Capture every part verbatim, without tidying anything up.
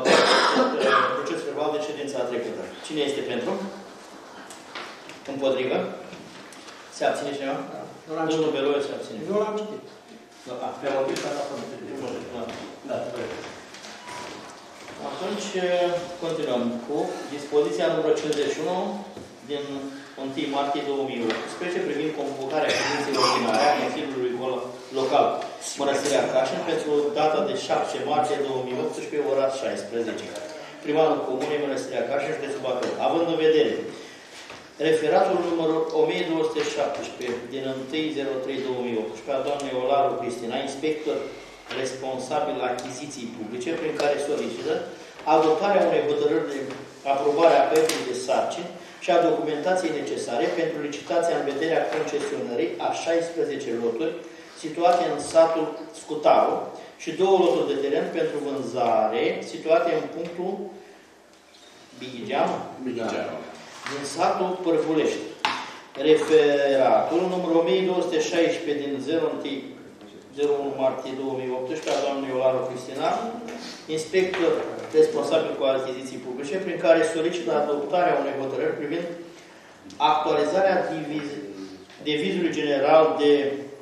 proces verbal de ședința trecută. Cine este pentru? Împotrivă? Se abține cineva? Da. Domnul Beloiu se abține. Eu l-am citit. Da, pe motiv s-a dat până. Da, atunci, continuăm cu dispoziția numărul cincizeci și unu din întâi martie două mii optsprezece privind convocarea ședinței ordinare a Consiliului Local Mănăstirea Cașin pentru data de șapte martie două mii optsprezece, ora șaisprezece. Primarul Comunei Mănăstirea Cașin, județul Bacău. Având în vedere referatul numărul o mie două sute șaptesprezece din întâi zero trei două mii optsprezece a doamnei Olaru Cristina, inspector responsabil la achiziții publice, prin care solicită adoptarea unei hotărâri de aprobare a proiectului de sarcini și a documentației necesare pentru licitația în vederea concesionării a șaisprezece loturi situate în satul Scutaru și două loturi de teren pentru vânzare situate în punctul Bighigeanu din satul Părvulești. Referatul numărul o mie două sute șaisprezece din zero unu martie două mii optsprezece a doamnei Olaru Cristina, inspector responsabil cu achiziții publice, prin care solicită adoptarea unei hotărâri privind actualizarea diviz devizului general de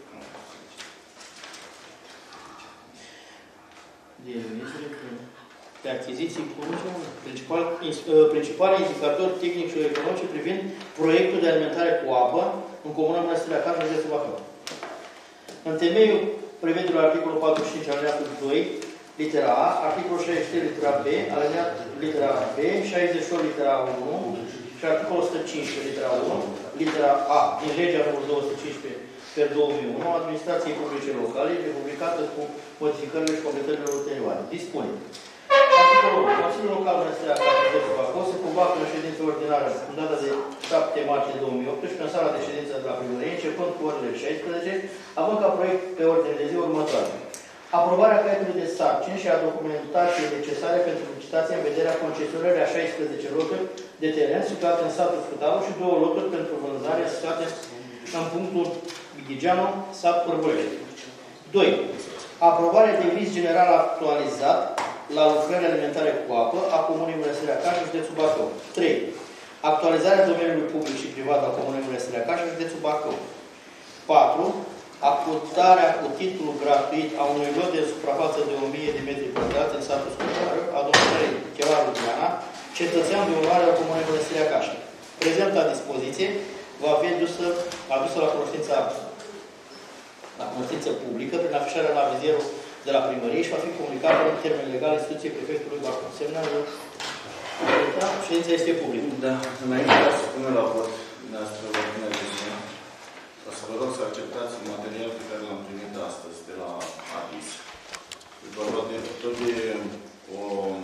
de achiziții publice, principal, principal indicator tehnic și economice privind proiectul de alimentare cu apă în Comuna Mănăstirea Cașin, județul Bacău. În temeiul prevederilor articolul patruzeci și cinci, alineatul doi, litera A, articolul șaizeci și trei, litera B, alineat litera B, șaizeci și opt, litera unu și articolul o sută cincisprezece, litera unu, litera A, din legea numărul două sute cincisprezece pe două mii unu, Administrației Publice Locale, republicată cu modificările și completările ulterioare. Dispune. Articolul unu. Consiliul Local Mănăstirea Cașin, județul Bacău, se convoacă în ședință ordinară în data de șapte martie două mii optsprezece, în sala de ședință de la primărie, începând cu orele șaisprezece, având ca proiect pe ordine de zi următoare. Aprobarea caietului de sarcini și a documentației necesare pentru licitație în vederea concesionării a șaisprezece loturi de teren situate în satul Scutaru și două loturi pentru vânzare situate în punctul Bighigeanu, sat Părvulești. doi. Aprobarea de viz general actualizat la lucrări alimentare cu apă a Comunei Mănăstirea Cașin, județul Bacău. trei. Actualizarea domeniului public și privat al Comunei Mănăstirea Cașin, județul Bacău. patru. Acordarea cu titlu gratuit a unui lot de suprafață de o mie de metri pătrați în satul Scutaru, a domnului Chelaru Diana, cetățean de onoare al Comunei Mănăstirea Cașin. Prezenta dispoziție va fi adusă, adusă la cunoștința la cunoștință publică prin afișarea la vizierul de la primărie și va fi comunicată în termen legal instituției prefectului Bacău. Semnează. Ședința este publică. Da. Înainte să punem la vot dumneavoastră vă pune de o să vă rog să acceptați materialul pe care l-am primit astăzi de la ADIS. Vorba de tot de o,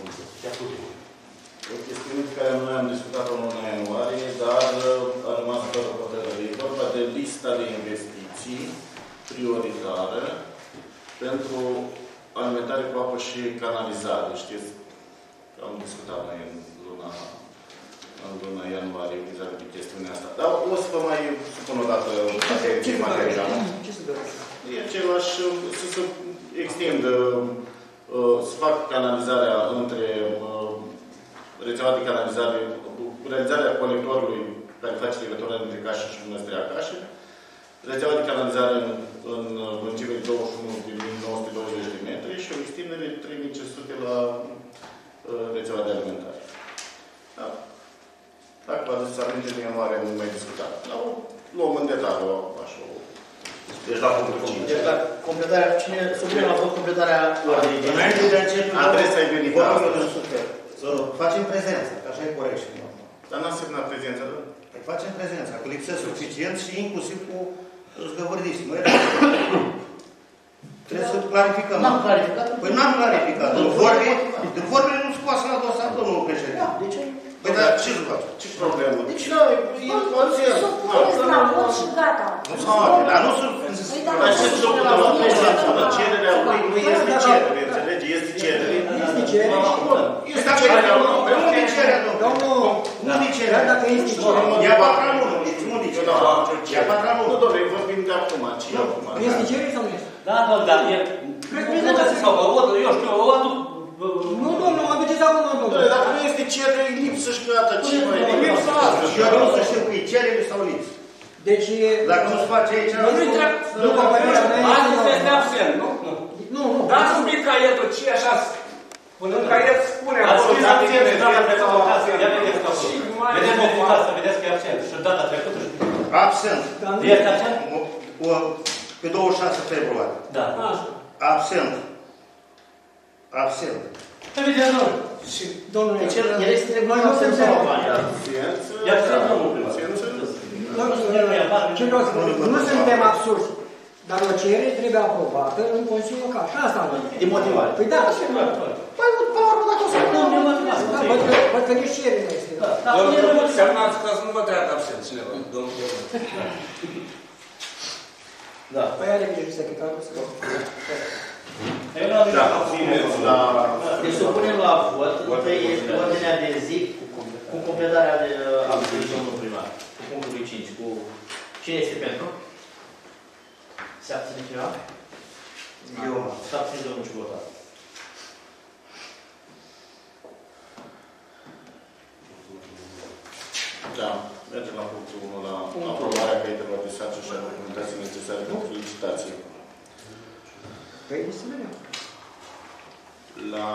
o chestiune pe care noi am discutat-o în luna ianuarie, dar a rămas fără hotărâre. E vorba de lista de investiții prioritară pentru alimentare cu apă și canalizare. Știți că am discutat noi în luna, în luna ianuarie vis-a-vis de chestiunea asta. Dar o să vă mai supun o dată atenție materială. Ce se dorește? E același, să se extindă, să fac canalizarea între rețeaua de canalizare, realizarea colectorului care face legătura între Cașin și Mănăstirea Cașin, rețeaua de canalizare în, în lungime de douăzeci și unu de mii nouă sute douăzeci de metri și o extindere de trei mii cinci sute la uh, rețeaua de alimentare. Da. Dacă vă aduceți aminte, în ianuarie nu mai discutat. Dar o luăm în detaliu, așa. Deci la punctul cinci. Deci la completarea, cine supunem la vot completarea ordinii? Înainte de începe, adresa e venit astăzi. Să facem prezența, că așa e corect. Dar n-am semnat prezența, da? Păi facem prezența, că lipsesc suficient și inclusiv cu zgăvărdiți. Trebuie să clarificăm. N-am clarificat? Păi n-am clarificat. În vorbele nu scoasă la dosar, domnul președinte. Da, de ce? Păi dar ce să faci? Ce problemă? Deci nu, e poziție. Să puneți la vot și gata. Nu se poate, dar nu sunt... Dar ce să spune la președinte? Cererea lui nu este cerere, înțelege? Este cerere. Este cerere. Este cererea lui. Păi unde e cererea lui? Unde e cererea? Dacă este cererea. Ia patranul. Unde e cererea? Ia patranul. Nu, domnule, vorbim de acum. Ce e acum? Este cerere sau nu este? Da, domnule, dar e... Cred că nu trebuie să-i sau vă văd, eu știu, o aduc... Nu, domnule, mă duceți acum, domnule. Dacă nu este cerere, e lipsă și gata, ce mai e? Lipsă asta. Și eu vreau să știu cu ei, cerere sau lipsă. Deci... Dacă nu se face aici... Nu nu trebuie... Nu, părerea mea este... Astăzi este absent, nu? Nu, nu. Dați un pic caietul, ce așa... Până în caiet spune... Ascultați, vedeți data trecută, ia vedeți că vedeți notificația, vedeți că e absent. Și data trecută și... Absent. Ești absent? Pe douăzeci și șase februarie. Da. Absent. Absent. Pe vedeți, nu? Și, domnule, El este trebuie să se facă bani. E absent, domnul primar. Ce vreau să spun? Nu suntem absurzi. Dar o cerere trebuie aprobată în Consiliul Local. Și asta nu. De motivare. Păi da, și nu. Păi, până la urmă, dacă o să nu, văd că nici cerere nu este. Domnul, semnați ca să nu vă treacă absent cineva. Domnul. Da. Păi are grijă secretarul să... Da, deci supunem la vot, întâi este ordinea de zi cu completarea de avizului domnul primar, cu punctul cinci, cu cine este pentru? Se abține cineva? Eu. Se abține domnul Ciubotat. da. Mergem la punctul unu, la aprobarea caietelor de sarcină și a documentației necesare pentru licitație. Păi, să vedem. La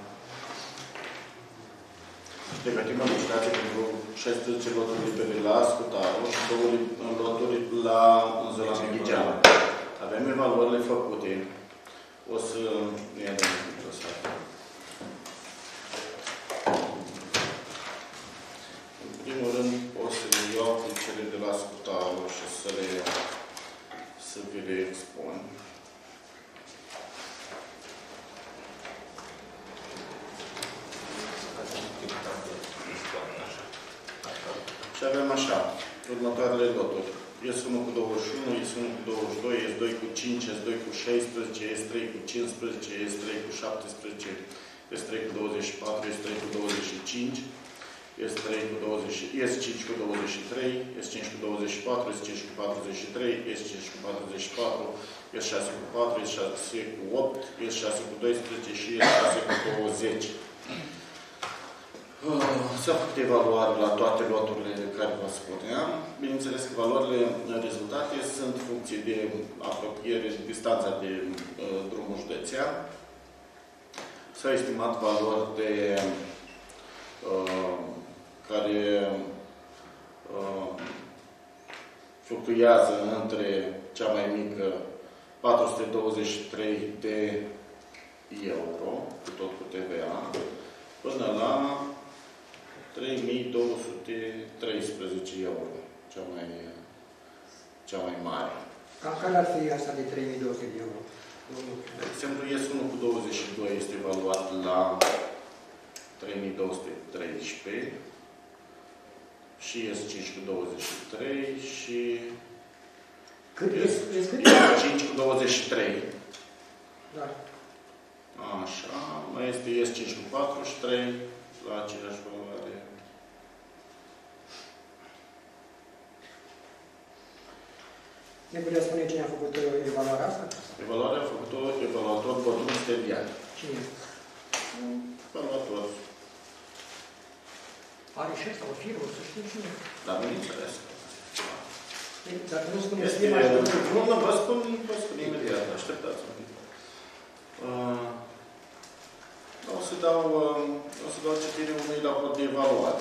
pregătim o licitație pentru șaisprezece loturi libere la Scutaru și două loturi la zona Mighigeană. Avem evaluările făcute. O să ne ia de microsat. În primul rând, o să le iau pe cele de la Scutaru și să le să vi le expun. Și avem așa, următoarele loturi. S unu cu douăzeci și unu, S unu cu douăzeci și doi, S doi cu cinci, S doi cu șaisprezece, S trei cu cincisprezece, S trei cu șaptesprezece, S trei cu douăzeci și patru, S trei cu douăzeci și cinci, S trei cu douăzeci, S cinci cu douăzeci și trei, S cinci cu douăzeci și patru, S cinci cu patruzeci și trei, S cinci cu patruzeci și patru, S șase cu patru, S șase cu opt, S șase cu doisprezece și S șase cu douăzeci. S-a făcut evaluare la toate loturile de care vă spuneam. Bineînțeles că valorile rezultate sunt funcție de apropiere, distanța de uh, drumul județean. S-au estimat valori de uh, care uh, fluctuează între cea mai mică patru sute douăzeci și trei de euro, cu tot cu T V A, până la trei mii două sute treisprezece euro, cea mai, cea mai mare. Care ar fi asta de trei mii două sute de euro? De exemplu, S unu cu douăzeci și doi este evaluat la trei mii două sute treisprezece și S cinci cu douăzeci și trei și Cât S cinci cu douăzeci și trei. Da. Așa, mai este S cinci cu patruzeci și trei la aceeași valoare. Ne putea spune cine a făcut evaluarea asta? Evaluarea a făcut-o evaluator Bădun Stevian. Cine? Evaluator. Are și ăsta o firmă, să știu cine. Dar nu înțeles. Dacă nu spune Este... firma... Nu, nu, vă spun, vă spun imediat. Așteptați un pic. Uh, o să dau, uh, o să dau citire unui raport de evaluare.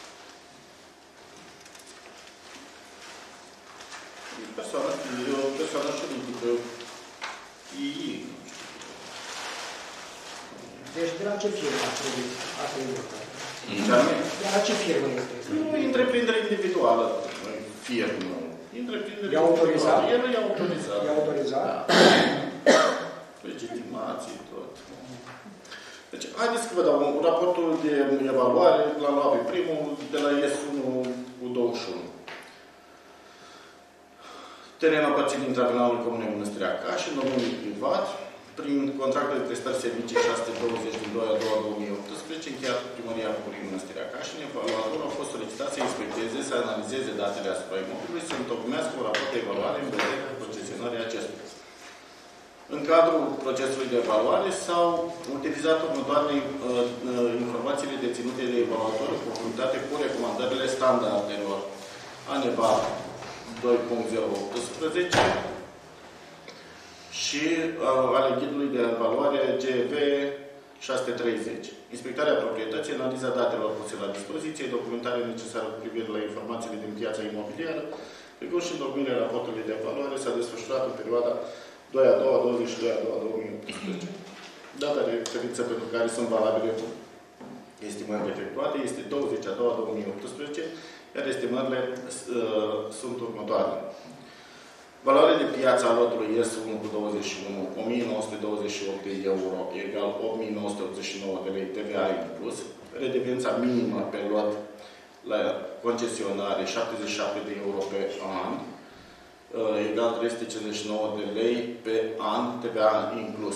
Persoana, e o persoană juridică. I I. Deci de la ce firmă a trebuit? Asta e important. De la ce firmă este? Nu, întreprindere individuală. Firmă. Întreprindere e autorizat? El e autorizat. E autorizat? Da. Legitimații, tot. Deci, haideți să vă dau un raportul de evaluare, l-am luat pe primul, de la S unu cu douăzeci și unu. Terenul aparține intravenalului Comunei Mănăstirea Cașin, domnului privat, prin contractul de prestări servicii șase sute douăzeci din doi a doua două mii optsprezece, încheiat cu Primăria Comunei Mănăstirea Cașin, evaluatorul a fost solicitat să inspecteze, să analizeze datele asupra imobilului, să întocmească un raport de evaluare în vederea procesionării acestuia. În cadrul procesului de evaluare s-au utilizat următoarele uh, informații conformitate cu recomandările standardelor ANEVA doi punct zero optsprezece și uh, ale ghidului de evaluare G V șase sute treizeci. Inspectarea proprietății, analiza datelor puse la dispoziție, documentarea necesară cu privire la informațiile din piața imobiliară, precum și întocmirea raportului de evaluare s-a desfășurat în perioada doi a doua douăzeci și doi a doua două mii optsprezece. Data de referință pentru care sunt valabile estimările efectuate este douăzeci a doua două mii optsprezece, iar estimările uh, sunt următoarele. Valoarea de piață a lotului S unu cu douăzeci și unu, o mie nouă sute douăzeci și opt de euro, egal opt mii nouă sute optzeci și nouă de lei T V A inclus. Redevența minimă pe lot la concesionare șaptezeci și șapte de euro pe an, egal trei sute cincizeci și nouă de lei pe an, T V A inclus.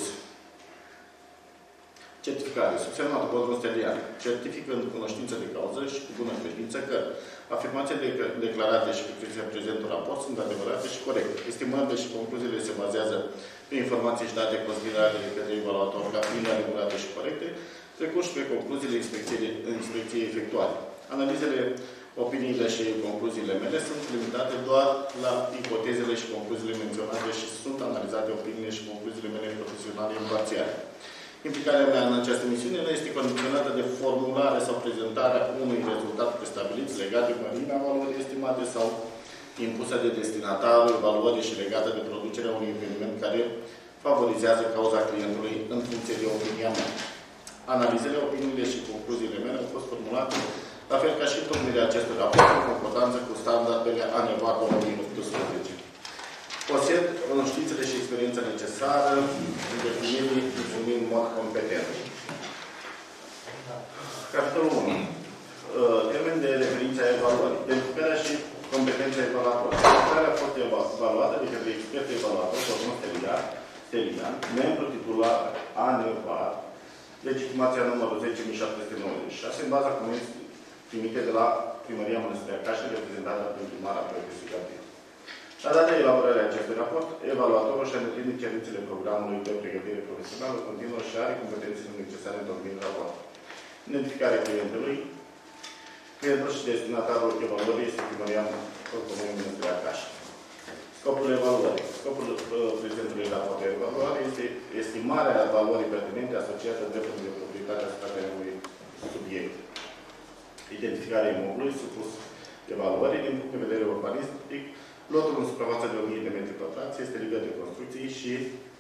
Certificare. Subsemnatul Codul Stelian certifică în cunoștință de cauză și cu bună credință că afirmațiile declarate și pe prezentul raport sunt adevărate și corecte. Estimările și concluziile se bazează pe informații și date considerate de către evaluator ca fiind adevărate și corecte, precum și pe concluziile inspecției, inspecției efectuate. Analizele, opiniile și concluziile mele sunt limitate doar la ipotezele și concluziile menționate și sunt analizate opiniile și concluziile mele profesionale imparțiale. Implicarea mea în această misiune nu este condiționată de formularea sau prezentarea unui rezultat prestabilit legat de mărimea valorii estimate sau impusă de destinatarul evaluării și legată de producerea unui eveniment care favorizează cauza clientului în funcție de opinia mea. Analizele, opiniile și concluziile mele au fost formulate la fel ca și întocmirea acestui raport în concordanță cu standardele ANEVA două mii optsprezece. Posed cunoștințele și experiența necesară în definirii în mod competent. Capitolul unu. Termen de referință a evaluării. Identificarea și competența evaluatorului. Identificarea a fost evaluată de către expertul evaluator, Cosmin Stelian, membru titular ANEVA, legitimația numărul zece mii șapte sute nouăzeci și șase, în baza comisiei primite de la Primăria Mănăstirea Cașin, reprezentată prin primara proiectului Gabriel. La data de elaborare a acestui raport, evaluatorul și-a îndeplinit cerințele programului de pregătire profesională continuă și are competențele necesare în domeniul raportului. Identificarea clientului. Clientul și destinatarul evaluării este Primăria Comunei Mănăstirea Cașin. Scopul evaluării. Scopul uh, prezentului raport de evaluare este estimarea valorii pertinente asociată dreptului de proprietate asupra terenului subiect. Identificarea imobilului supus evaluării din punct de vedere urbanistic. Lotul în suprafață de o mie de metri pătrați este liber de construcții și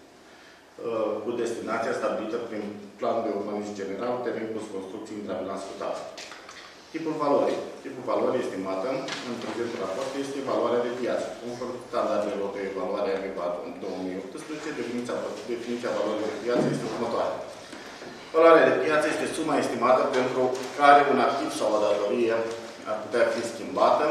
uh, cu destinația stabilită prin planul de urbanism general, teren cu construcții intravilan scutate. Tipul valorii. Tipul valorii estimată în prezentul raport este valoarea de piață. Conform standardelor de evaluare a ANEVA două mii optsprezece, definiția, definiția valorii de piață este următoare. Valoarea de piață este suma estimată pentru care un activ sau o datorie ar putea fi schimbată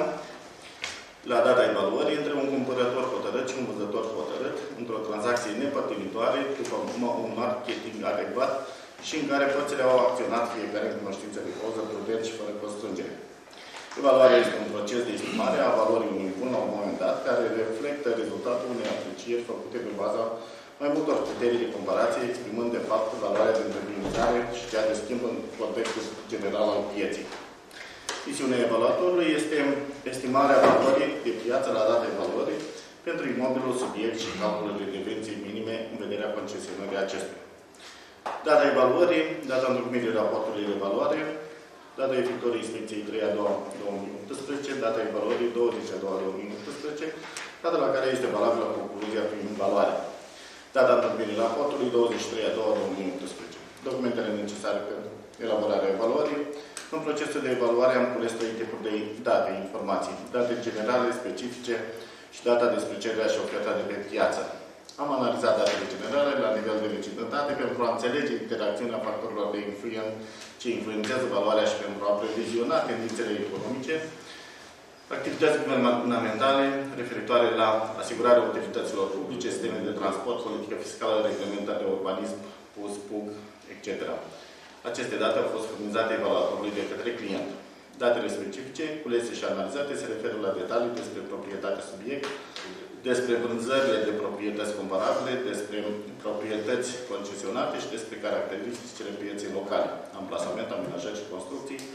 la data evaluării între un cumpărător hotărât și un vânzător hotărât într-o tranzacție nepărtinitoare după un marketing adecvat și în care părțile au acționat fiecare în cunoștință de cauză, prudent și fără constrângere. Evaluarea este un proces de estimare a valorii unui bun la un moment dat, care reflectă rezultatul unei aprecieri făcute pe baza mai multor criterii de comparație, exprimând de fapt valoarea de întreprindere și cea de schimb în contextul general al pieței. Misiunea evaluatorului este estimarea valorii de piață la data evaluării pentru imobilul subiect și calculul de redevenții minime în vederea concesionării acestuia. Data evaluării, data întocmirii raportului de evaluare, data efectuării inspecției trei a doua două mii optsprezece, data evaluării douăzeci a doua două mii optsprezece, data la care este valabilă concluzia privind valoarea. Data întocmirii raportului douăzeci și trei a doua două mii optsprezece. Documentele necesare pentru elaborarea evaluării. În procesul de evaluare am cules trei tipuri de date, informații. Date generale, specifice și data despre cererea și oferta de pe piață. Am analizat datele generale la nivel de vecinătate pentru a înțelege interacțiunea factorilor de influență ce influențează valoarea și pentru a previziona tendințele economice, activități guvernamentale referitoare la asigurarea utilităților publice, sisteme de transport, politică fiscală, reglementare de urbanism, P U S, P U G, et cetera. Aceste date au fost furnizate evaluatorului de către client. Datele specifice, culese și analizate, se referă la detalii despre proprietatea subiect, despre vânzările de proprietăți comparabile, despre proprietăți concesionate și despre caracteristicile pieței locale, amplasament, amenajări și construcții, cu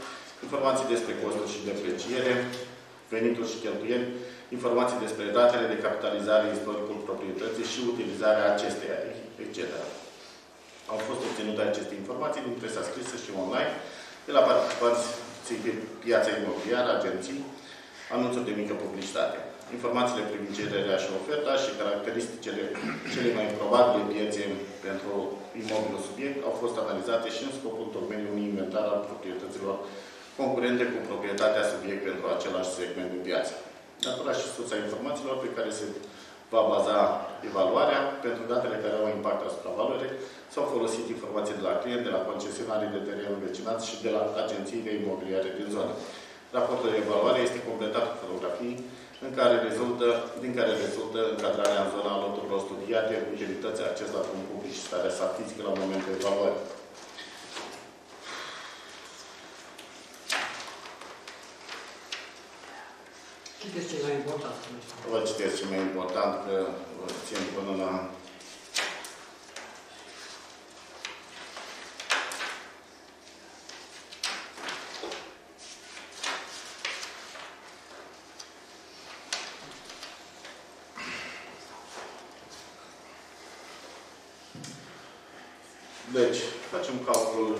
informații despre costuri și depreciere, venituri și cheltuieli, informații despre datele de capitalizare, istoricul proprietății și utilizarea acesteia, et cetera. Au fost obținute aceste informații din presa scrisă și online, de la participanți pe piața imobiliară, agenții, anunțuri de mică publicitate. Informațiile privind cererea și oferta și caracteristicile cele mai probabile piețe pentru imobilul subiect au fost analizate și în scopul întocmirii unui inventar al proprietăților concurente cu proprietatea subiect pentru același segment de piață. Natura și sursa informațiilor pe care se va baza evaluarea pentru datele care au impact asupra valorii s-au folosit informații de la client, de la concesionarii de teren învecinați și de la agențiile imobiliare din zonă. Raportul de evaluare este completat cu fotografii în care rezultă, din care rezultă încadrarea în zona loturilor studiate, utilității, acces la drum public și starea sa fizică la momentul evaluării. Citeți ce mai important. Vă citesc ce mai important, că vă țin până la... Deci, facem calculul.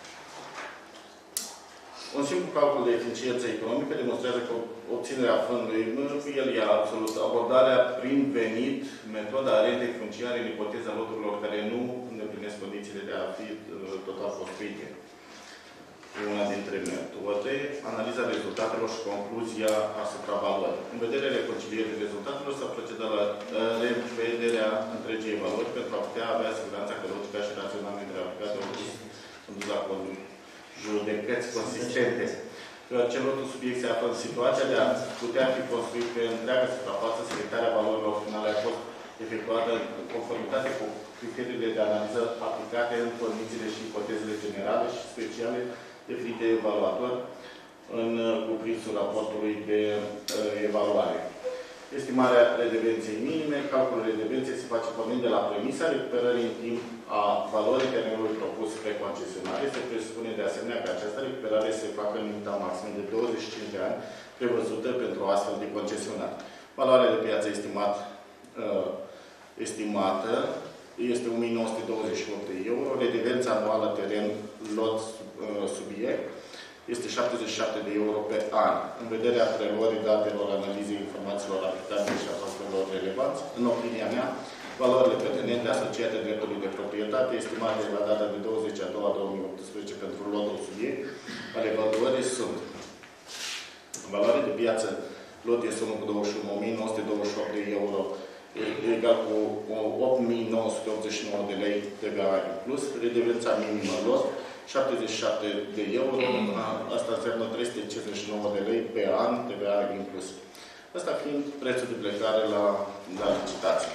Un simplu calcul de eficiență economică demonstrează că obținerea fondului, el e absolut. Abordarea prin venit, metoda rentei funciare în ipoteza loturilor care nu îndeplinesc condițiile de a fi total construite. E una dintre metode. Analiza rezultatelor și concluzia asupra valorii. În vederea reconcilierii rezultatelor s-a procedat la revederea întregii evaluări pentru a putea avea siguranța că logica și raționamentul aplicate au dus la judecăți consistente. Că celor subiect se află în situația de a putea fi construit pe întreaga suprafață, selectarea valorilor finale a fost efectuată în conformitate cu criteriile de analiză aplicate în condițiile și ipotezele generale și speciale definite de evaluator în cuprinsul raportului de uh, evaluare. Estimarea redevenței minime. Calculul redevenței se face pornind de la premisa recuperării în timp a valorii terenului propus pe concesionare. Se presupune de asemenea că această recuperare se facă în limita maximă de douăzeci și cinci de ani prevăzută pentru astfel de concesionar. Valoarea de piață estimat, uh, estimată este o mie nouă sute douăzeci și opt de euro. Redevența anuală teren lot uh, subiect este șaptezeci și șapte de euro pe an. În vederea preluării datelor, analizei informațiilor aplicate și a factorilor relevanți, în opinia mea, valorile pertinente asociate dreptului de proprietate, estimate la data de douăzeci a doua două mii optsprezece pentru lotul subiect, ale evaluării sunt valoare de piață, lot este unu virgulă douăzeci și unu, o mie nouă sute douăzeci și opt de euro, egal cu opt mii nouă sute optzeci și nouă de lei T V A inclus, redevența minimă lot, șaptezeci și șapte de euro, asta înseamnă trei sute cincizeci și nouă de lei pe an, T V A inclus. Asta fiind prețul de plecare la, la licitație.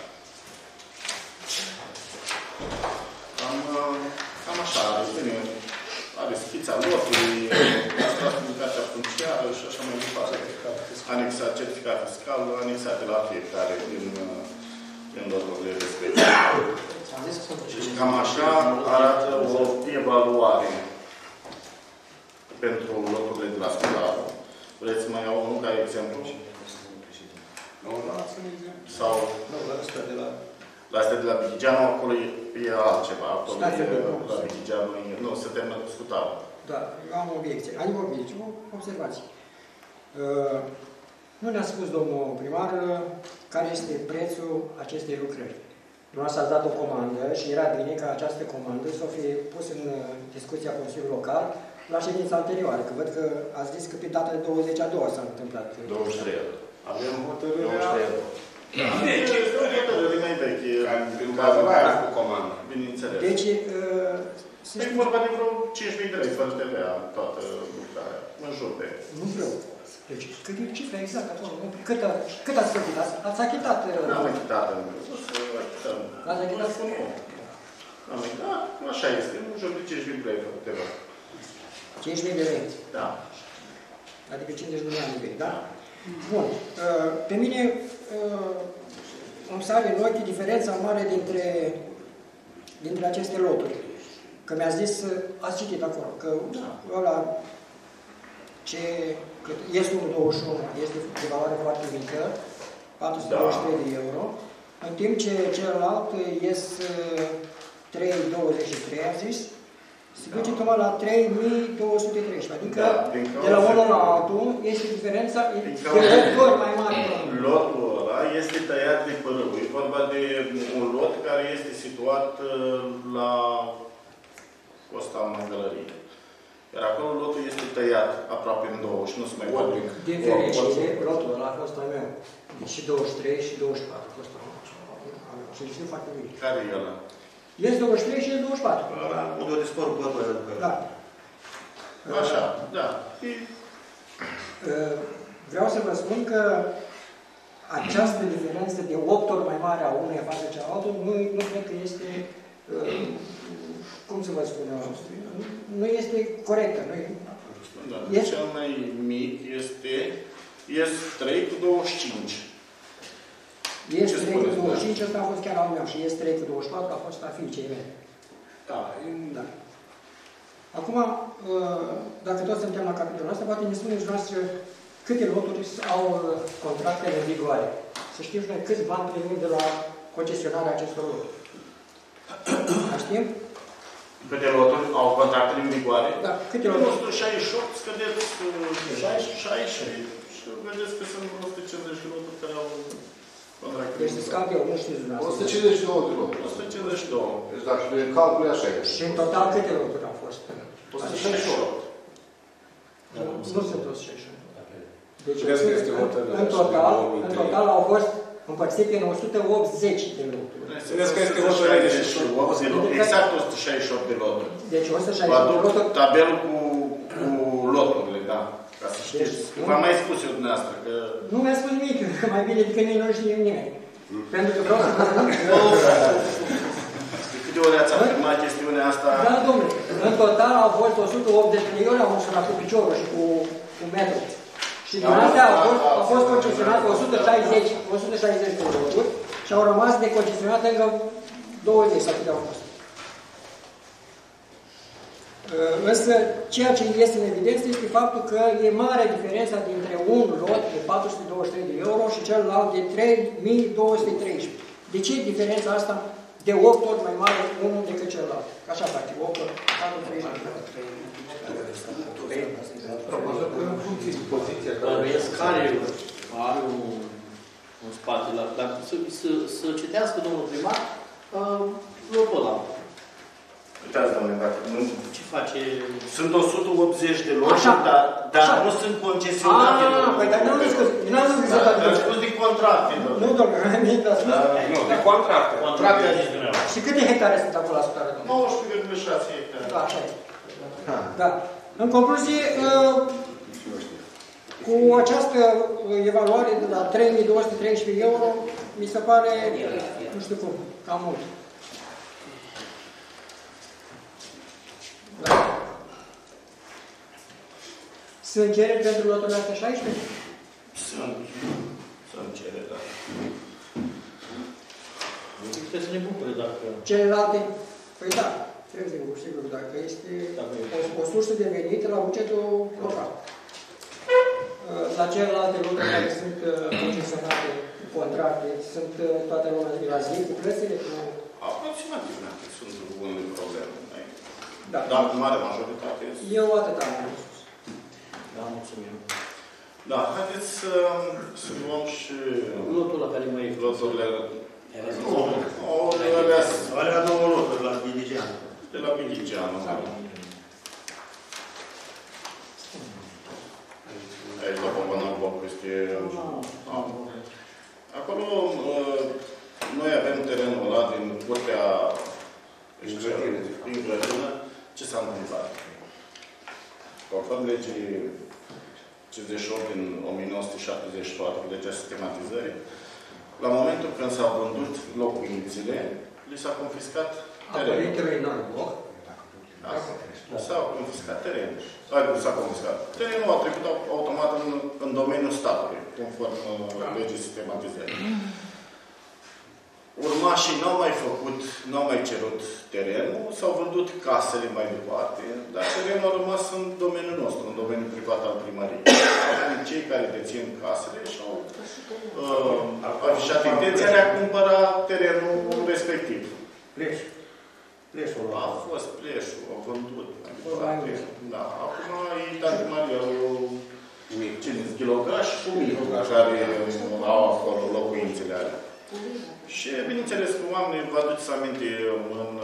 Cam, cam așa, are, bine, are schița lotului, stabilitatea funciară și așa mai departe. Anexa certificat fiscal, anexate la fiecare din, din loturile respective. Deci cam așa arată o evaluare pentru loturile de la Scularul. Vreți să mai iau unul ca exemplu? Sau la astea de la... La astea de la Bichigeanu, acolo e, e altceva. Acolo e, la Bichigeanu, nu, se termină cu Scularul. Da, eu am obiecție. Adică obiecție, observați. Uh, nu ne-a spus domnul primar care este prețul acestei lucrări. Dumneavoastră ați dat o comandă și era bine ca această comandă să o fie pus în discuția Consiliului Local la ședința anterioară, că văd că ați zis că pe data de douăzeci a doua s-a întâmplat. douăzeci și trei. Avem hotărârea. Deci, este o hotărâre mai veche. În cazul aia cu comandă. Bineînțeles. Deci, e vorba de vreo cinci mii de lei, fără T V A, toată lucrarea. În jur de... Nu vreau. Deci, cât e cifra exact acolo? Cât, a, cât ați plătit? Ați, ați achitat? N-am achitat. Ați achitat? N-am achitat. Așa este. În jur de cinci mii de lei, fără T V A. cinci mii de lei? Da. Adică cincizeci de milioane de lei, da? Bun. Pe mine îmi sare în ochi diferența mare dintre, dintre aceste loturi. Că mi-a zis, ați citit acolo, că ăla ce, cât, este unu douăzeci și unu, este de valoare foarte mică, patru sute douăzeci și trei de euro, în timp ce celălalt este trei douăzeci și trei, a zis, se duce tocmai la trei mii două sute treisprezece, adică Da, de la unul la altul este diferența de opt ori mai mare. Lotul ăla este tăiat de părâu. E vorba de un lot care este situat uh, la costa Măgălăriei. Iar acolo lotul este tăiat aproape în două și nu se mai poate. Din fericire, lotul ăla a fost al meu. Și douăzeci și trei și douăzeci și patru a fost al meu. Și știu foarte bine. Care e ăla? Este douăzeci și trei și este douăzeci și patru. Ăla unde o dispărut bărbările. Da. Așa, da. Vreau să vă spun că această diferență de opt ori mai mare a uneia față de cealaltă nu, nu cred că este, cum să vă spun, nu este corectă. Nu e, Da, este, cel mai mic este, este trei cu douăzeci și cinci. Este trei cu douăzeci și cinci, ăsta a fost chiar al meu și este trei cu douăzeci și patru, a fost a fiicei mele. Da. Da. Acum, dacă toți suntem la capitolul ăsta, poate ne spuneți noastră câte loturi au contractele în vigoare. Să știm și noi câți bani primim de la concesionarea acestor loturi. Da, știm? Câte loturi au contractele în vigoare? Da, câte loturi? o sută șaizeci și opt, scădeți șaizeci și vedeți că sunt o sută cincizeci de loturi care au contractele în Deci se scad eu, nu știți o dumneavoastră. sută cincizeci și două de loturi. o sută cincizeci și doi. Deci dacă le calcule așa e. Și în total câte loturi au fost? o sută șaizeci și opt. Nu sunt toți șaizeci și opt. Deci, Credeți că este hotărâre în și total, două mii în trei. total au fost împărțite în o sută optzeci de loturi. Vedeți că este hotărâre și Exact o sută șaizeci și opt de loturi. Deci o sută Vă șaizeci de aduc loturi. tabelul cu, cu loturile, da. Ca să știți. Deci, V-am mai spus eu dumneavoastră că... Nu mi-a spus nimic, mai bine decât noi nu știm nimeni. Pentru că vreau să vă spun că... De câte ori ați afirmat chestiunea asta? Da, domnule, în total au fost o sută optzeci de ori, am măsurat cu piciorul și cu, cu metru. Și din astea au fost, au fost concesionate o sută șaizeci, o sută șaizeci de loturi și au rămas de concesionate încă douăzeci sau câte au fost. Însă, ceea ce este în evidență este faptul că e mare diferența dintre un lot de patru sute douăzeci și trei de euro și celălalt de trei mii două sute treisprezece. De ce e diferența asta de opt ori mai mare unul decât celălalt? Așa face, opt ori, patru sute treizeci de euro. Probabil că în funcție de poziția care Bănuiesc care are un, un spate la... Dacă să, să, să citească domnul primar, uh, lotul ăla. Uitați, domnule, dacă nu... Ce face? Sunt o sută optzeci de loturi, Așa. dar, dar Așa. nu sunt concesionate. Ah, păi dar n-am zis că... N-am zis că... Da, am spus de contracte, Nu, domnule, mi-e dat spus. nu, de contracte. Contracte a zis dumneavoastră. Și câte hectare sunt acolo la sutare, domnule? nouăsprezece virgulă șase hectare. Da, așa e. Da. În concluzie, cu această evaluare de la trei mii două sute treisprezece euro, mi se pare, nu știu cum, cam mult. Da. Sunt cereri pentru loturile astea șaisprezece? Sunt. Sunt cereri, da. Trebuie să ne bucure dacă... Celelalte? Păi da, trebuie să ne bucure, sigur, dacă este o, o sursă de venit la bugetul local. La celelalte loturi care sunt concesionate cu contracte, sunt toate lumea la zi, cu plățile, cu... Aproximativ, da. Sunt unele probleme. Da. Dar cu mare majoritate. Eu atât am spus. Da, mulțumim. Da, haideți să, să luăm și Lotul la care mai e. loturile. Nu, nu, Alea două loturi la Bindigeanu. de la Bindigeanu. Aici la Pombanal Boc este... Acolo noi avem terenul ăla din curtea din grădină. Ce s-a întâmplat? Conform legii cincizeci și opt din o mie nouă sute șaptezeci și patru, legea sistematizării, la momentul când s-au vândut locuințele, li s-a confiscat terenul. S-au confiscat terenul. Nu s-a confiscat. Terenul a trecut automat în, în domeniul statului, conform legii sistematizării. urmașii n-au mai făcut, n-au mai cerut terenul, s-au vândut casele mai departe, dar terenul a rămas în domeniul nostru, în domeniul privat al primăriei. Acum, cei care dețin casele și-au uh, afișat intenția de a cumpăra terenul respectiv. Pleș. Pleșul A fost pleșul, au vândut. Da. Acum e Tante Maria, cine Ghilogaș cu Micu, care au acolo locuințele alea. Și, bineînțeles, că oamenii, vă aduceți aminte, în,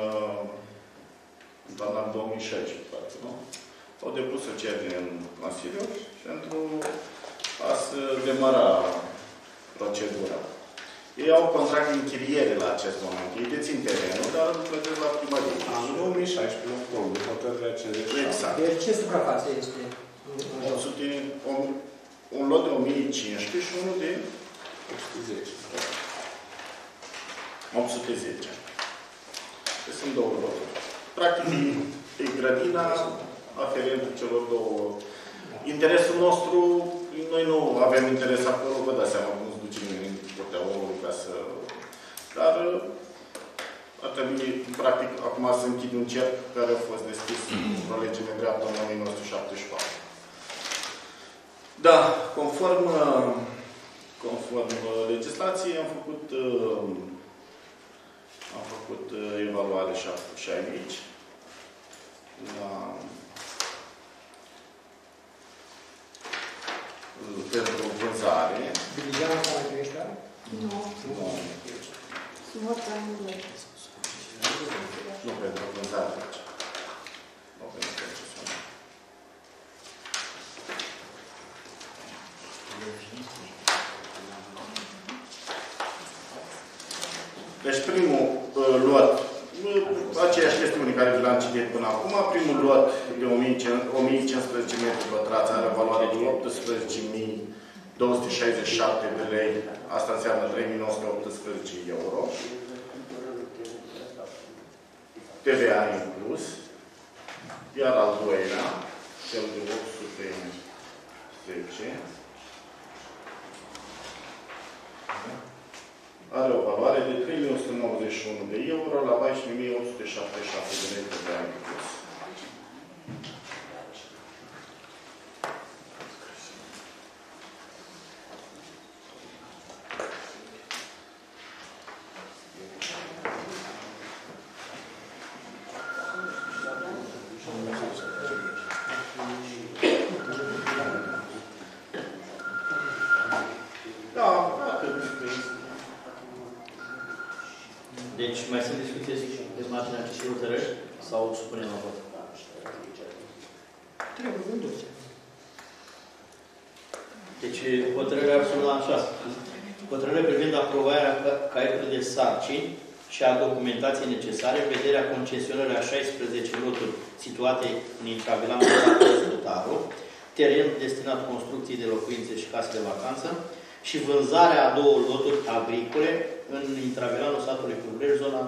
în anul două mii șaisprezece, nu? Au depus o cerere în Consiliu pentru a se demara procedura. Ei au contract de închiriere la acest moment. Ei dețin terenul, dar îl plătesc la primărie. Anul două mii șaisprezece, octombrie, hotărârea cincizeci și șapte. Exact. Deci ce suprafață este? o sută, un, un lot de o mie cincisprezece și unul de opt sute zece. opt sute zece. Deci sunt două loturi. Practic, e grădina aferentă celor două. Interesul nostru, noi nu avem interes acolo, vă dați seama, nu se duce nimeni în curtea omului ca să... Dar ar trebui, practic, acum să închid un cerc care a fost deschis într-o lege nedreaptă în o mie nouă sute șaptezeci și patru. Da, conform, conform legislației am făcut, am făcut evaluare și, și aici. La, pentru vânzare. Biligeana sau mai crește? Nu. Nu. Morța nu vrei. Nu pentru vânzare. Nu pentru concesionare. Deci primul uh, lot, uh, aceeași chestiune care vi l-am citit până acum, primul lot de o mie cincisprezece metri pătrați are valoare de optsprezece mii două sute șaizeci și șapte de lei, asta înseamnă trei mii nouă sute optsprezece euro. T V A inclus. Iar al doilea, cel de opt sute zece, are o valoare de trei mii o sută nouăzeci și unu de euro la paisprezece mii opt sute șaptezeci și șapte de lei T V A inclus. Deci mai sunt discuții pe marginea acestei hotărâri sau supunem la vot? Trebuie vândut. Deci hotărârea ar suna așa. Hotărârea privind aprobarea caietului de sarcini și a documentației necesare în vederea concesionării a șaisprezece loturi situate în intravilanul Sutaru, teren destinat construcției de locuințe și case de vacanță și vânzarea a două loturi agricole în intravilanul satului Curbreș, zona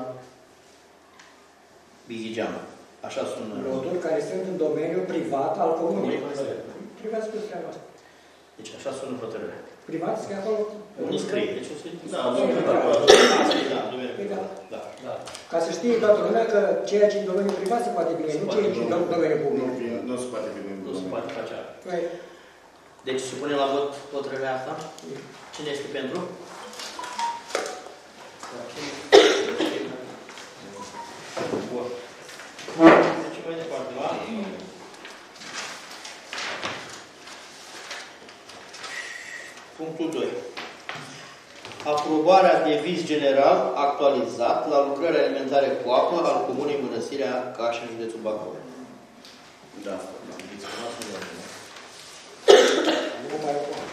Bizigeana. Așa sună. Loturi care sunt în domeniul privat al comunei. Privat spus treaba asta. Deci așa sună hotărârea. Privat scrie acolo? Nu scrie, deci o să... Da, da, da. Ca să știe toată lumea că ceea ce e în domeniul privat se poate bine, nu ceea ce e în domeniul public. Nu se poate bine. Nu se poate face așa. Păi, deci se pune la vot hotărârea asta. Cine este pentru? Bun. Deci mai departe, la... Punctul doi. Aprobarea de viz general actualizat la lucrări alimentare cu apă al Comunei Mănăstirea Cașin, județul Bacău. Da. nu mai e bun.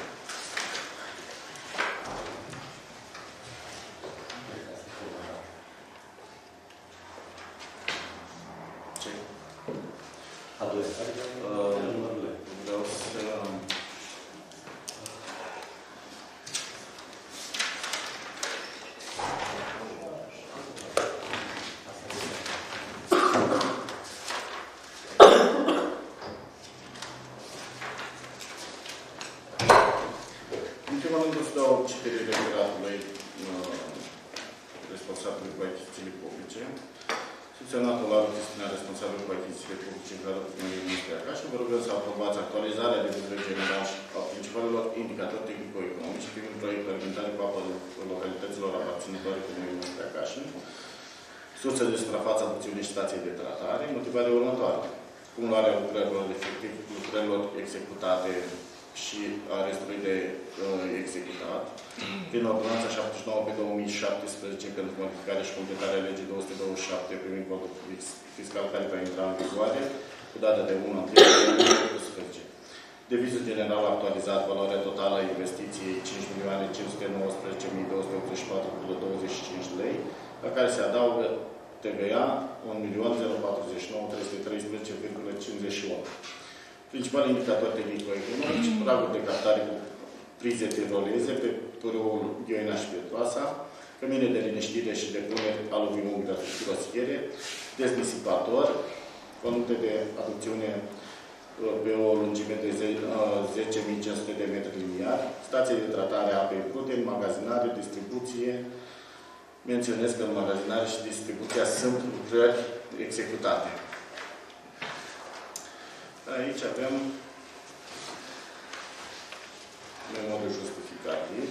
Ce? A doua. Vreau să... În primul rând, să dau citire referatului responsabil cu achizițiile publice. Subsemnatul Laru Cristina, responsabil cu achizițiile publice în cadrul primăriei Municipiului Iași, vă rugăm să aprobați actualizarea de buget general a principalelor indicatori tehnico-economici privind proiectul alimentare cu apă localităților aparținătoare primăriei Municipiului Iași, surse de suprafață a funcțiunii și stației de tratare, motivate următoare. Cumularea lucrărilor efectiv, lucrărilor executate și a restului de uh, executat, prin ordonanța șaptezeci și nouă pe două mii șaptesprezece pentru modificarea și completarea legii două sute douăzeci și șapte privind codul fiscal care va intra în vigoare cu data de unu ianuarie două mii optsprezece. Devizul general actualizat, valoarea totală a investiției cinci milioane cinci sute nouăsprezece mii două sute optzeci și patru virgulă douăzeci și cinci lei, la care se adaugă T V A un milion patruzeci și nouă mii trei sute treisprezece virgulă cincizeci și unu. Principalii indicatori tehnico-economici, pragul de captare cu prize tiroleze pe pârâul Gheoina și Pietroasa, cămine de liniștire și depuneri aluviumuri de rosiere, deznisipator, conducte de aducțiune pe o lungime de zece mii cinci sute de metri liniari, stație de tratare a apei brute, magazinare, distribuție. Menționez că în magazinare și distribuția sunt lucrări executate. Aici avem memoriu justificativ.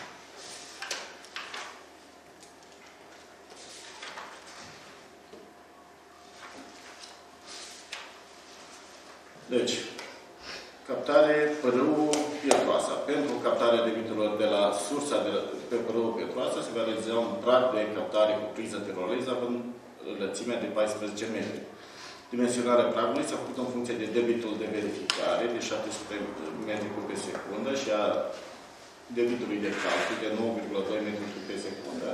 Deci, captare pârâul Pietroasa. Pentru captarea debitelor de la sursa de la, pe pârâul Pietroasa se va realiza un prag de captare cu priză tiroleză având lățimea de paisprezece metri. Dimensionarea pragului s-a făcut în funcție de debitul de verificare de șapte sute metri pe secundă și a debitului de calcul de nouă virgulă doi metri pe secundă,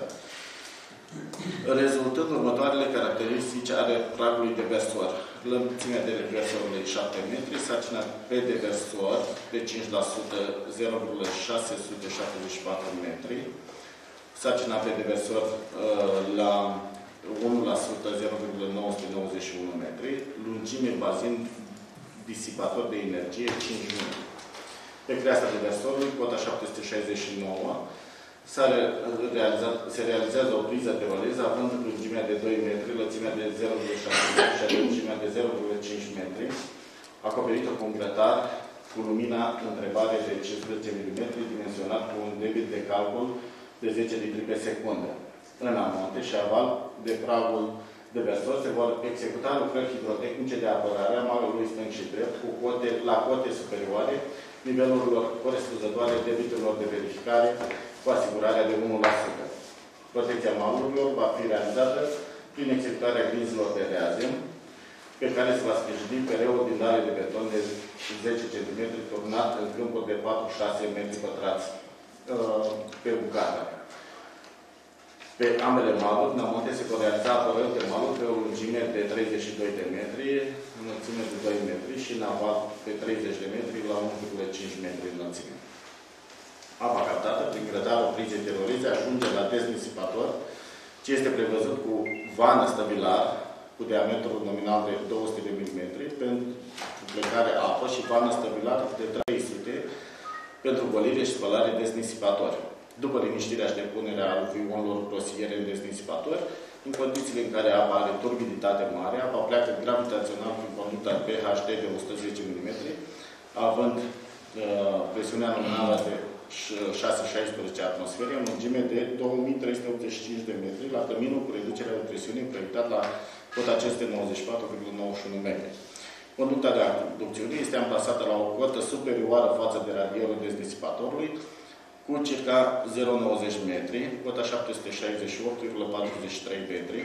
rezultând următoarele caracteristici ale pragului deversor. Lățimea de reversor de șapte metri, sarcina pe deversor de cinci la sută zero virgulă șase sute șaptezeci și patru metri, sarcina pe deversor uh, la unu la sută zero virgulă nouă sute nouăzeci și unu metri, lungime bazin disipator de energie cinci metri. Pe creasta deversorului, cota șapte sute șaizeci și nouă, realizat, se realizează o priză tiroleză având lungimea de doi metri, lățimea de zero virgulă șase metri și lungimea de zero virgulă cinci metri, acoperită completar cu lumina întrebare de cincisprezece milimetri, dimensionat cu un debit de calcul de zece litri pe secundă. În amonte și aval de pragul deversor se vor executa lucrări hidrotehnice de apărare a malului stâng și drept cu cote, la cote superioare nivelurilor corespunzătoare debitelor de verificare cu asigurarea de unu la sută. Protecția malurilor va fi realizată prin executarea grinzilor de reazem, pe care se va sprijini pereul din dare de beton de zece centimetri turnat în câmpuri de patru șase metri pătrați pe bucată. Pe ambele maluri, în amonte se vor realiza apărări de maluri pe o lungime de treizeci și doi de metri, înălțime de doi metri și în aval pe treizeci de metri la unu virgulă cinci metri înălțime. Apa captată prin grătarul prizei tiroleze ajunge la deznisipator, ce este prevăzut cu vană stabilar cu diametru nominal de două sute de milimetri pentru plecare apă și vană stabilar de trei sute pentru golire și spălare deznisipator. După liniștirea și depunerea aluvionilor rosiere în deznisipator, în condițiile în care apa are turbiditate mare, apa pleacă gravitațional prin conducta P H D de o sută zece milimetri, având uh, presiunea nominală de șase virgulă șaisprezece atmosfere, în lungime de două mii trei sute optzeci și cinci de metri, la căminul cu reducerea de presiune proiectat la cota cinci sute nouăzeci și patru virgulă nouăzeci și unu metri. Conducta de aducțiune este amplasată la o cotă superioară față de radiorul deznisipatorului, cu circa zero virgulă nouăzeci metri, cota șapte sute șaizeci și opt virgulă patruzeci și trei metri.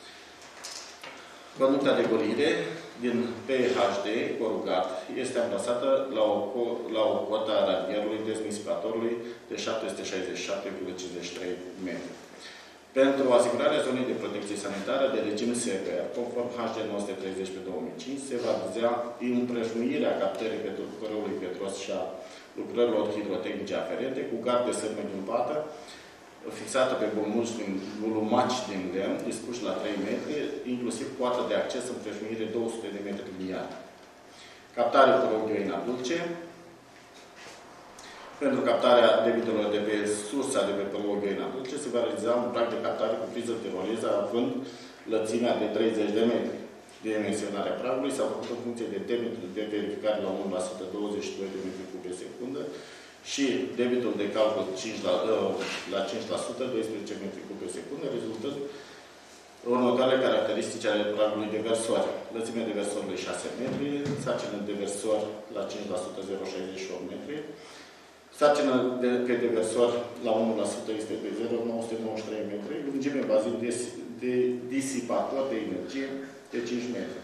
Conducta de golire din P H D corugat este amplasată la o, la o cotă a radierului deznisipatorului de șapte sute șaizeci și șapte virgulă cincizeci și trei metri. Pentru asigurarea zonei de protecție sanitară de regim S P R, conform H G nouă sute treizeci pe două mii cinci, se va vizea împrejmuirea captării pe părâului Petros și a lucrărilor hidrotehnice aferente cu gard de sârmă ghimpată, fixată pe bulumaci din, bulumaci din lemn, dispuși la trei metri, inclusiv poartă de acces împrejmuire două sute de metri liniari. Captare cu Gheoina Dulce. Pentru captarea debitelor de pe sursa de pe părul Găina Dulce se va realiza un prag de captare cu priză tiroleză având lățimea de treizeci de metri. Dimensionarea pragului s-a făcut în funcție de debitul de verificare la unu la sută douăzeci și doi de metri cub pe secundă și debitul de calcul cinci la, la cinci la sută, doisprezece metri cub pe secundă, rezultând următoarele caracteristici ale pragului de versoare. Lățimea de versor de șase metri, sarcină de versor la cinci la sută, zero virgulă șaizeci și opt metri, sarcină de, pe deversor la unu la sută este pe zero virgulă nouă sute nouăzeci și trei metri, lungime bazin de, de disipator de energie de cinci metri.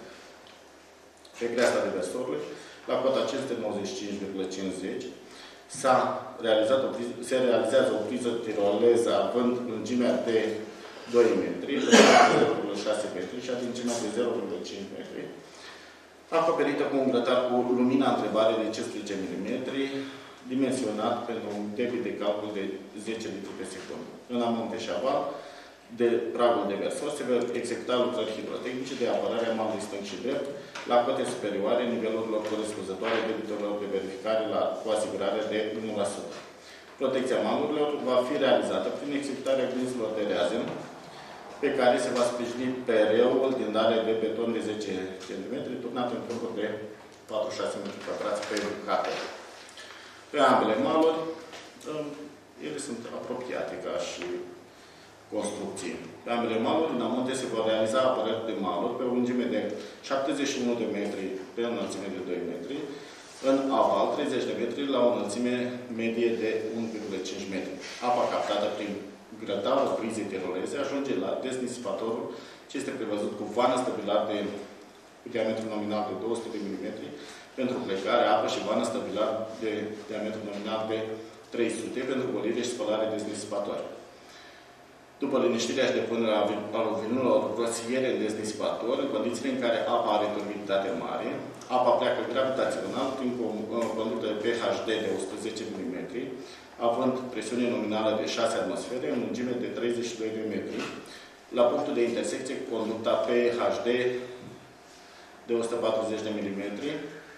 Pe greasta deversorului, la cota cinci sute nouăzeci și cinci virgulă cincizeci, s-a realizat o priză, se realizează o priză tiroleză având lungimea de doi metri, zero virgulă șase metri și adâncimea de zero virgulă cinci metri, acoperită cu un grătar cu lumina întrebare de cincisprezece milimetri, dimensionat pentru un debit de calcul de zece litri pe secundă. În amonte și aval, de pragul de versor, se vor executa lucrări hidrotehnice de apărare a malului stâng și drept, la cote superioare nivelurilor corespunzătoare debitelor de verificare la, cu asigurare de unu la sută. Protecția malurilor va fi realizată prin executarea grinzilor de reazem, pe care se va sprijini pereul din dare de beton de zece centimetri, turnat în câmpuri de patruzeci și șase metri pătrați pe bucate. Pe ambele maluri, ele sunt apropiate ca și construcții. Pe ambele maluri, în amonte, se vor realiza apărări de maluri pe o lungime de șaptezeci și unu de metri pe o înălțime de doi metri, în aval treizeci de metri la o înălțime medie de unu virgulă cinci metri. Apa captată prin grătarul prizei tiroleze ajunge la deznisipatorul ce este prevăzut cu vană stabilar de cu diametru nominal de două sute de milimetri pentru plecare, apă și vană stabilar de diametru nominal de trei sute pentru golire și spălare deznisispatoare. După liniștirea și depunerea aluviunilor rosiere în deznisipator, în condițiile în care apa are turbiditate mare, apa pleacă gravitațional prin conductă de pH D de o sută zece milimetri, având presiune nominală de șase atmosfere, în lungime de treizeci și doi de metri, la punctul de intersecție cu conducta pH D de o sută patruzeci de milimetri,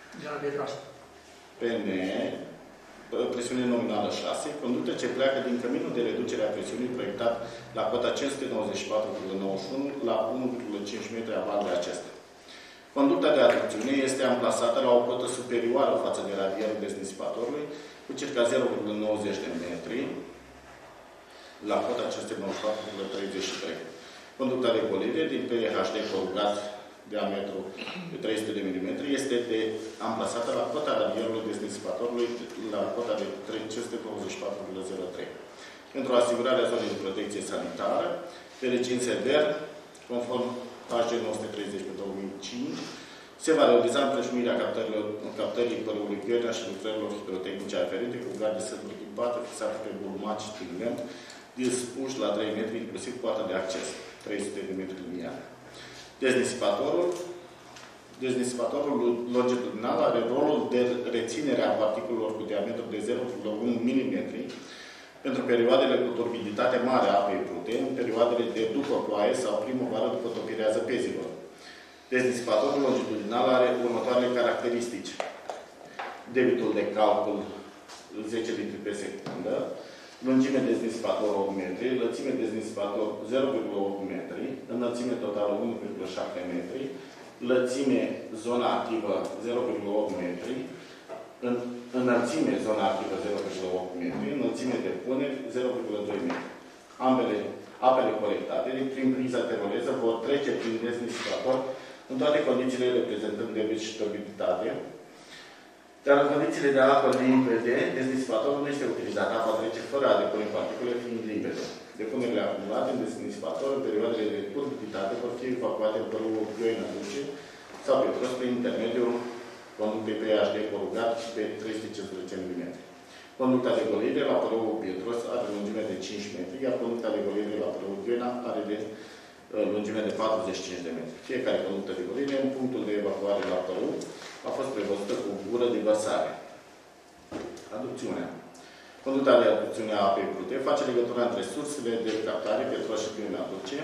P N, presiune nominală șase, conductă ce pleacă din căminul de reducere a presiunii proiectat la cota cinci sute nouăzeci și patru virgulă nouăzeci și unu la unu virgulă cinci metri aval de acesta. Conducta de aducțiune este amplasată la o cotă superioară față de radierul deznisipatorului, cu circa zero virgulă nouăzeci de metri, la cota cinci sute nouăzeci și patru virgulă treizeci și trei. Conducta de golire din pH D corugat diametru de trei sute de milimetri este de amplasată la cota radierului deznisipatorului la cota de cinci sute nouăzeci și patru virgulă zero trei. Pentru asigurarea zonei de protecție sanitară, pe regim sever, conform H G nouă sute treizeci pe două mii cinci, se va realiza împrejmuirea captării părului Gheorghe și lucrărilor hidrotehnice aferente cu gard de sături ghibate fixate pe bulmaci din lemn, dispuși la trei metri, inclusiv poarta de acces, trei sute de metri liniari. Deznisipatorul, deznisipatorul longitudinal are rolul de reținere a particulelor cu diametru de zero virgulă unu milimetri pentru perioadele cu turbiditate mare a apei brute, în perioadele de după ploaie sau primăvară după topirea zăpezilor. Deznisipatorul longitudinal are următoarele caracteristici. Debitul de calcul zece litri pe secundă, lungime deznisipator opt metri, lățime deznisipator zero virgulă opt metri, înălțime totală unu virgulă șapte metri, lățime zona activă zero virgulă opt metri, în, înălțime zona activă zero virgulă opt metri, înălțime de puneri zero virgulă doi metri. Ambele apele colectate prin priza tiroleză vor trece prin deznisipator în toate condițiile reprezentând debit și turbiditate. Dar în condițiile de apă limpede, deznisipatorul nu este utilizat. Apa trece fără a depune particule, fiind limpede. Depunerile acumulate în deznisipator în perioadele de turbiditate vor fi evacuate în părul Gheorghe Dulce sau Pietros prin intermediul conductei pH D corugat pe trei sute cincisprezece milimetri. Conducta de golire la părul Pietros are lungime de cinci metri, iar conducta de golire la părul Gheorghe are de lungime de patruzeci și cinci de metri. Fiecare conductă de golire, în punctul de evacuare la părul, a fost prevăzută cu gură de vărsare. Aducțiunea. Conducta de aducțiune a apei brute face legătura între sursele de captare, Pietros și Gheorghe Dulce,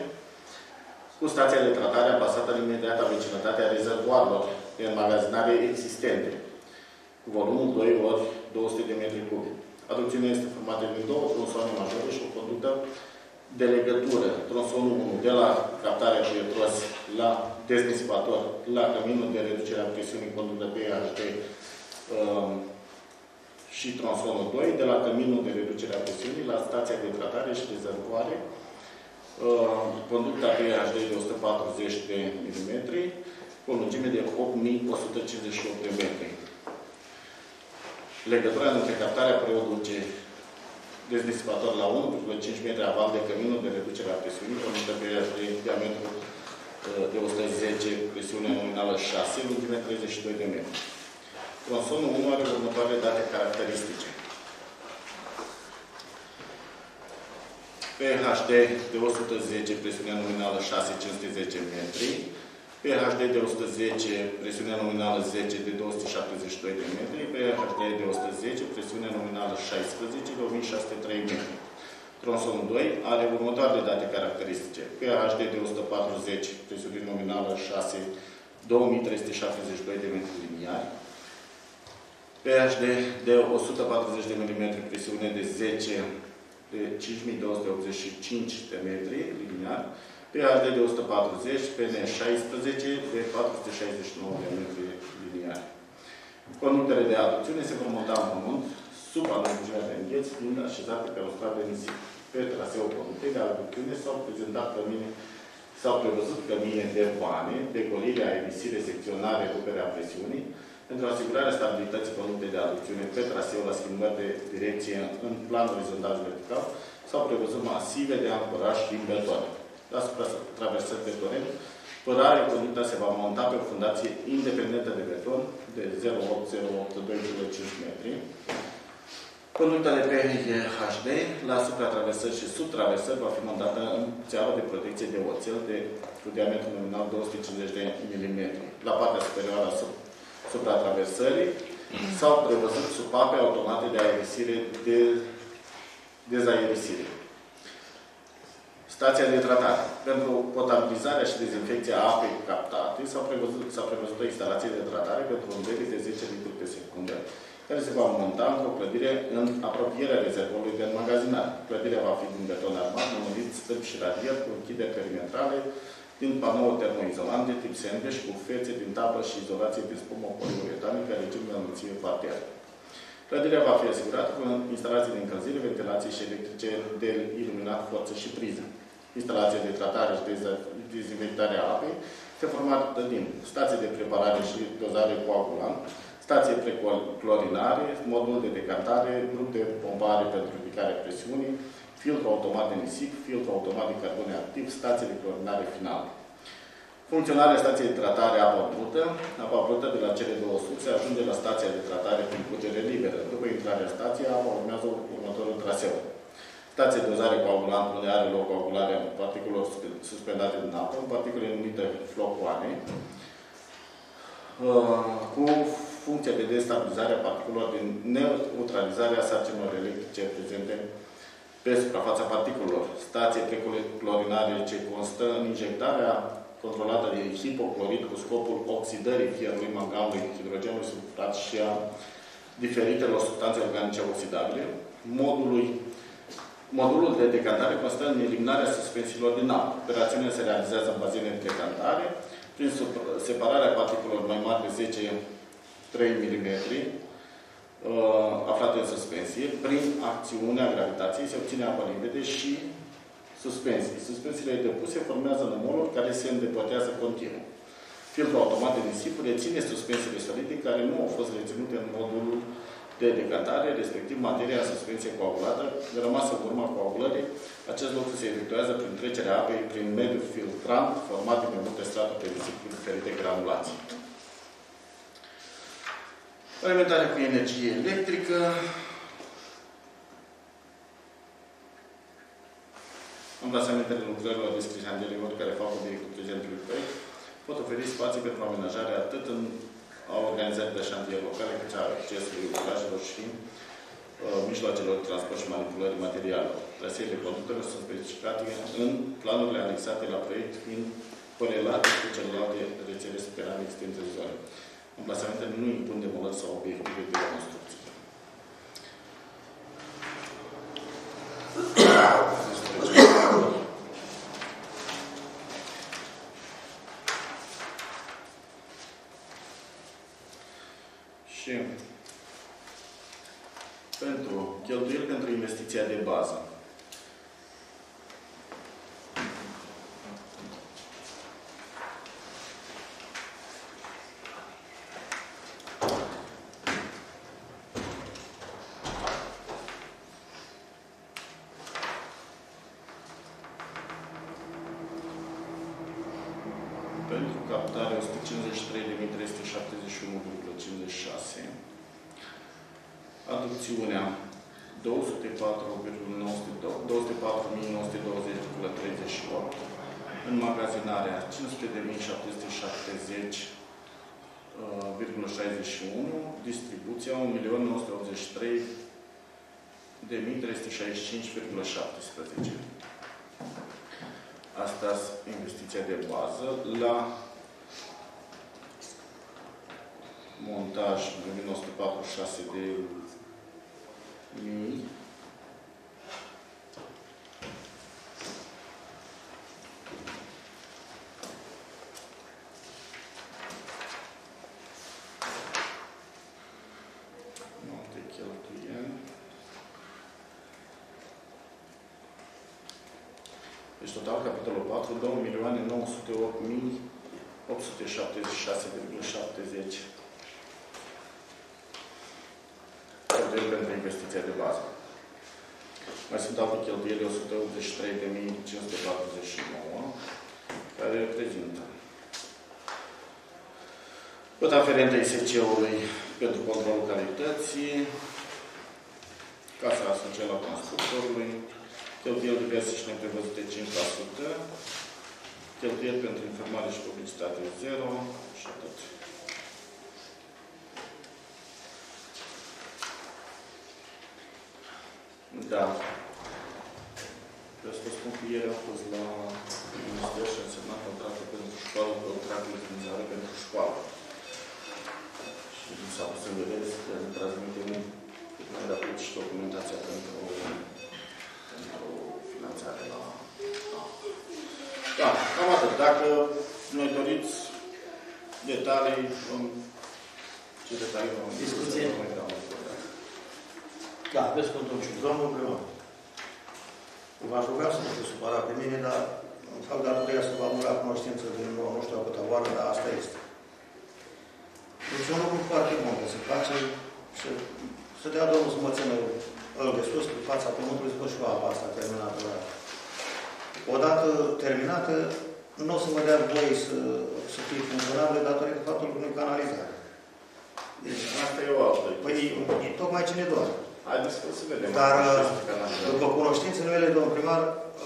cu stația de tratare aplasată în imediata vecinătatea rezervoarelor de înmagazinare existente, cu volumul doi ori două sute de metri cubi. Adducțiunea este formată din două tronsoane majore și o conductă de legătură. Tronsonul unu de la captarea cu etros la deznisipator, la căminul de reducere a presiunii, conductă P H D um, și tronsonul doi de la căminul de reducere a presiunii la stația de tratare și rezervoare, uh, conducta P H D de o sută patruzeci de milimetri, cu o lungime de opt mii o sută cincizeci și opt de metri. Legătura între captarea produce deznisipator la unu virgulă cinci metri aval de căminul de reducere a presiunii, conductă P H D diametru de o sută zece, presiune nominală șase, lungime treizeci și doi de metri. Tronsonul unu are următoarele date caracteristice. P H D de o sută zece, presiunea nominală șase, cinci sute zece metri. P H D de o sută zece, presiunea nominală zece, de două sute șaptezeci și doi de metri. P H D de o sută zece, presiunea nominală șaisprezece, de o mie șase sute trei metri. Tronsonul doi are următoarele date caracteristice. P H D de o sută patruzeci, presiune nominală șase, două mii trei sute șaptezeci și doi de metri liniari. P H D de o sută patruzeci de milimetri, presiune de zece, de cinci mii două sute optzeci și cinci de metri liniari. P H D de o sută patruzeci, P N șaisprezece, de patru sute șaizeci și nouă de metri liniari. Conductele de aducțiune se vor monta în pământ sub alungirea de îngheț, fiind așezate pe un strat de nisip. Pe traseul conductei de aducțiune s-au prezentat cămine, s-au prevăzut cămine de vane, decolire, aerisire, secționare, ruperea presiunii, pentru asigurarea stabilității conductei de aducțiune pe traseu la schimbări de direcție în plan orizontal și vertical, s-au prevăzut masive de ancoraj din beton. La traversări de torent, părarea conducta se va monta pe o fundație independentă de beton de zero virgulă opt zero opt doi virgulă cinci metri. Conducta de P H D la supratraversări și subtraversări va fi montată în țeavă de protecție de oțel de, cu diametru nominal două sute cincizeci de milimetri. La partea superioară a supratraversării s-au prevăzut supape automate de aerisire de dezaerisire. Stația de tratare. Pentru potabilizarea și dezinfecția apei captate s-a prevăzut, s-a prevăzut o instalație de tratare pentru un debit de zece litri pe secundă, care se va monta într-o clădire în apropierea rezervorului de înmagazinare. Clădirea va fi din beton armat, înmărit, stâlpi și radier, cu închideri perimetrale, din panouri termoizolante, tip sandwich, cu fețe din tablă și izolație de spumă poliuretanică, regim de înălțime parter. Clădirea va fi asigurată cu instalații de încălzire, ventilație și electrice de iluminat, forță și priză. Instalația de tratare și dezinfectare a apei este formată din stație de preparare și dozare coagulant, stație preclorinare, modul de decantare, grup de pompare pentru ridicarea presiunii, filtru automat de nisip, filtru automat de carbone activ, stație de clorinare finală. Funcționarea stației de tratare apă brută. Apa brută de la cele două surse ajunge la stația de tratare prin curgere liberă. După intrarea stației, apa urmează următorul traseu. Stație de dozare coagulant, unde are loc coagularea particulelor suspendate din apă, în particule numite flocoane, cu funcția de destabilizare a particulelor din neutralizarea sarcinilor electrice prezente pe suprafața particulelor. Stație preclorinare ce constă în injectarea controlată de hipoclorid cu scopul oxidării fierului, manganului, hidrogenului sulfurat și a diferitelor substanțe organice oxidabile. Modului Modulul de decantare constă în eliminarea suspensiilor din apă. Operațiunea se realizează în bazine de decantare, prin separarea particulelor mai mari de zece virgulă trei milimetri, uh, aflate în suspensie. Prin acțiunea gravitației se obține apă limpede și suspensii. Suspensiile depuse formează nămoluri care se îndepărtează continuu. Filtrul automat de nisip reține suspensiile solide care nu au fost reținute în modulul de decantare, respectiv materia suspensie coagulată, rămasă în urma coagulării. Acest lucru se efectuează prin trecerea apei prin mediul filtrant, format din mai multe straturi de nisip cu diferite granulații. Alimentarea cu energie electrică. Amplasamentele lucrărilor descrise anterior care fac obiectul prezentului proiect pot oferi spații pentru amenajare atât în a organizării de șantier locale, cât și a accesului lucrajelor și uh, mijloacelor de transport și manipulării materialelor. Traseele conductelor sunt specificate în planurile anexate la proiect, fiind corelate cu celelalte rețele superane extinse de zone. Amplasamentele nu impun demolări sau obiective de construcție. Pentru cheltuieli pentru investiția de bază. Pentru captare o sută cincizeci și trei de mii trei sute șaptezeci și unu virgulă cincizeci și șase. Aducțiunea două sute patru mii nouă sute douăzeci virgulă treizeci și opt. Înmagazinarea cinci sute de mii șapte sute șaptezeci virgulă șaizeci și unu. Distribuția un milion nouă sute optzeci și trei de mii trei sute șaizeci și cinci virgulă șaptesprezece. Asta e investiția de bază. La montaj o mie nouă sute patruzeci și șase de mii. Note cheltuieli. Deci total, capitolul patru, două milioane nouă sute opt mii opt sute șaptezeci și șase virgulă șaptezeci. Cheltuieli pentru investiția de bază. Mai sunt alte cheltuieli, o sută optzeci și trei de mii cinci sute patruzeci și nouă, care reprezintă cota aferentă I S C-ului pentru controlul calității, casa socială a transportorului, cheltuieli diverse și neprevăzute cinci la sută, cheltuieli pentru informare și publicitate zero și atât. Da. Vreau să vă spun că ieri am fost la Minister și a semnat contractul pentru școală, contractul de utilizare pentru școală. Și nu s-a pus în vedere să transmitem mai rapid și documentația pentru pentru finanțare la... Da, cam atât. Dacă noi doriți detalii, ce detalii vom discuție? Da, aveți contul și domnul primar. V-aș ruga să nu fiu supărat pe mine, dar îmi fac datoria să vă aduc la cunoștință din nou, nu știu câtă oară, dar asta este. Deci e un lucru foarte bun, că se face și să dea Domnul să mă țină îl de sus, pe fața pământului, să văd și apa asta terminată. Odată terminată, nu o să mă dea voie să, să fie funcționabilă datorită faptului că nu e canalizare. Deci, asta e o altă. Păi, e tocmai ce ne doare. Haideți să vedem. Dar, după cunoștințele mele, domnul primar,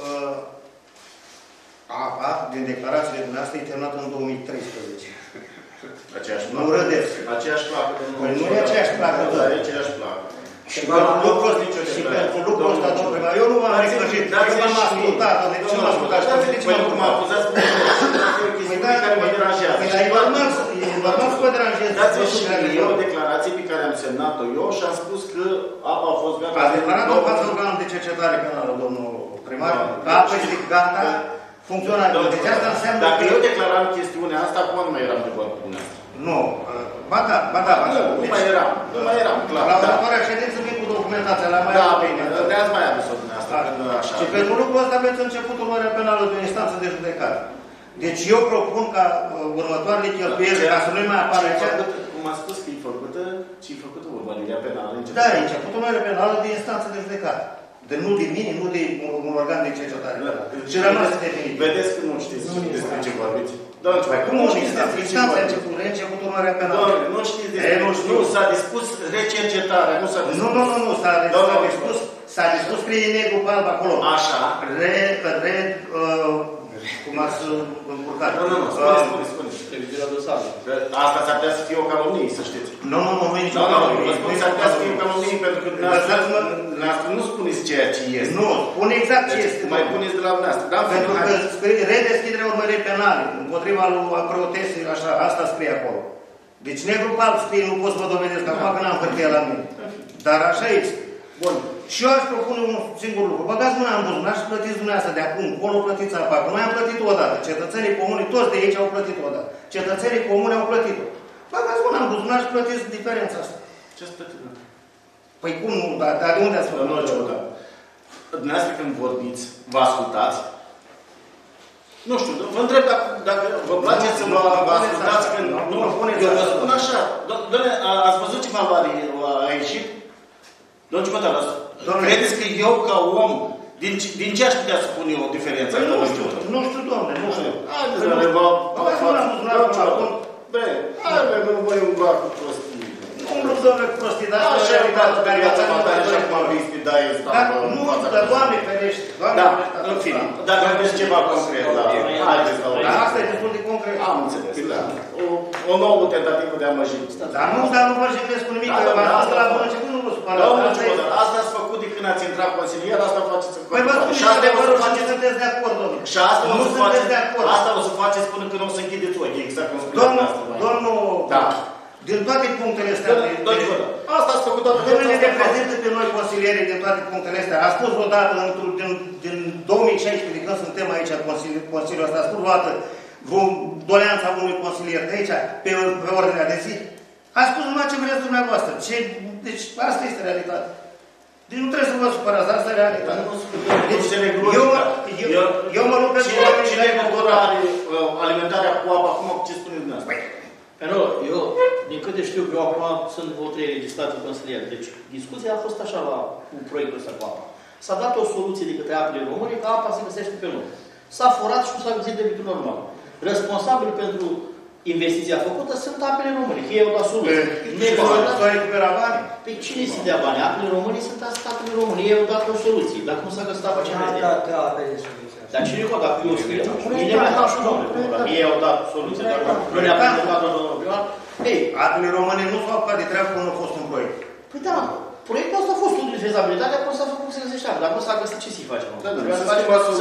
apa, din declarațiile dumneavoastră, e terminată în două mii treisprezece. Aceeași placă. Nu râdeți. Aceeași placă. Păi nu e aceeași placă, da. E aceeași placă. Și pentru lucrul ăsta, domnul primar, eu nu v-am reclăjit, eu v-am ascultat, de ce m-am ascultat? Păi nu mă acuzați cu chestiuni care mă deranjează. Păi dar e normal să vă deranjez. Dați-mi și mie o declarație pe care am semnat-o eu și am spus că apa a fost gata. Ați declarat în fața organului de cercetare penală, domnul primar, că apa este gata, funcționabilă. Deci asta înseamnă că... Dacă eu declaram chestiunea asta, acum nu mai eram de bani cu dumneavoastră. Nu. Ba da, ba da, ba da. Nu mai eram, nu mai eram, clar. La următoarea ședință vin cu documentația, la mai da, bine, de-ați mai adus-o dumneavoastră, când așa. Și pentru lucrul ăsta aveți început urmărea penală de o instanță de judecată. Deci eu propun ca următoarele cheltuieli, ca să nu mai apară cea... Cum a spus că e făcută, ce e făcută urmărirea penală? Da, e început urmărea penală de instanță de judecată. De nu de mine, nu de un organ de cercetare. Și rămas definitiv. Vedeți că nu știți despre ce vorbiți. Păi cum nu știți? Instanța a început, a început urmarea penală. Doamne, nu știți despre ce. Nu, s-a dispus recercetarea, nu s-a dispus. Nu, nu, nu, nu, s-a dispus, s-a dispus că e negru pe alb acolo. Așa. Re, re, cum ați încurcat. Nu, nu, nu, spune, spune, spune. Revizuirea dosarului. Asta s-ar putea să fie o calomnie, să știți. Nu, nu, nu, nu e nicio calomnie. Vă spun, s-ar putea să fie o calomnie, pentru că dumneavoastră nu spuneți ceea ce este. Nu, spune exact ce este. Mai puneți de la dumneavoastră. Pentru că scrie redeschiderea urmării penale, împotriva lui Acrotesei, așa, asta scrie acolo. Deci negru pe alb scrie, nu pot să vă dovedesc, acum că n-am hârtie la mine. Dar așa este. Bun. Și eu aș propune un singur lucru. Băgați mâna în buzunar și plătiți dumneavoastră de acum, acolo plătiți apa. Că noi am plătit odată. Cetățenii comuni, toți de aici au plătit odată. Cetățenii comuni au plătit-o. Băgați mâna în buzunar și plătiți diferența asta. Ce ați plătit? Păi cum nu? Dar, dar de unde ați făcut? Domnul Ciuda, dumneavoastră când vorbiți, vă ascultați? Nu știu, vă întreb dacă, dacă vă place să vă, vă ascultați când... Nu, eu vă spun așa. Doamne, ați văzut ce valoare a ieșit? Domnul Ciuda, credeți că eu, ca om, din, din ce aș putea să pun eu o diferență? Păi nu știu, nu știu, Doamne, nu știu. Haideți, Doamne, vă... Bre, haideți, că voi umbla cu prostii. Nu umblu, Doamne, cu prostii, dar așa e realitatea pe viața mea, dar așa cum am vist, da, e stau. Nu, dar Doamne ferește. Da, în fine, dacă aveți ceva concret, da, haideți, Doamne. Dar asta e destul de concret. Am înțeles, da. O nouă tentativă de a mă jivi. Dar nu, dar nu vă jignesc cu nimic, că v-am spus la bun început, nu vă supărați. Domnul Ciuda, asta ați făcut de când ați intrat consilier, asta faceți în Păi vă spun și adevărul și ce sunteți de acord, domnule. Și asta o nu să sunteți faceți, de acord. asta o să faceți până când o să închideți ochii, exact cum spuneți Domnul, asta. domnul, Da. din toate punctele astea, Domnul Ciuda, asta ați făcut toată domnul ne reprezintă pe noi consilierii din toate punctele astea. A spus vreodată, din, din două mii șaisprezece, de când suntem aici, Consiliul, Consiliul ăsta, a spus vreodată vreo doleanța unui consilier de aici, pe, pe ordinea de zi. A spus numai ce vreți dumneavoastră. Ce, deci asta este realitatea. Deci nu trebuie să vă supărați, asta e realitatea. Deci, eu, eu, eu mă rog pentru oamenii ce legătură are alimentarea cu apa, acum ce spuneți dumneavoastră? Pentru eu, din câte știu, eu acum sunt vreo trei legislații consiliere. Deci discuția a fost așa la cu proiectul ăsta cu apa. S-a dat o soluție de către Apele Române că apa se găsește pe loc. S-a forat și nu s-a găsit debitul normal. Responsabil pentru investiția făcută sunt Apele Române, că ei au dat soluție. S-au recuperat bani? Pe cine se dea bani? Apele Române sunt statele Române, ei au dat o soluție. Dacă nu s-a găsit apa, ce mai dat apele soluție. Dar cine că dacă eu știu, ei ne-au dat și domnule, dacă ei au dat soluție, dacă nu ne-a dat domnul primar, ei, Apele Române nu s-au apucat de treabă până a fost un proiect. păi da, proiectul ăsta a fost studiul de fezabilitate, acolo s-a făcut să găsește apă. Dacă nu s-a găsit, ce să-i facem? Da, da, să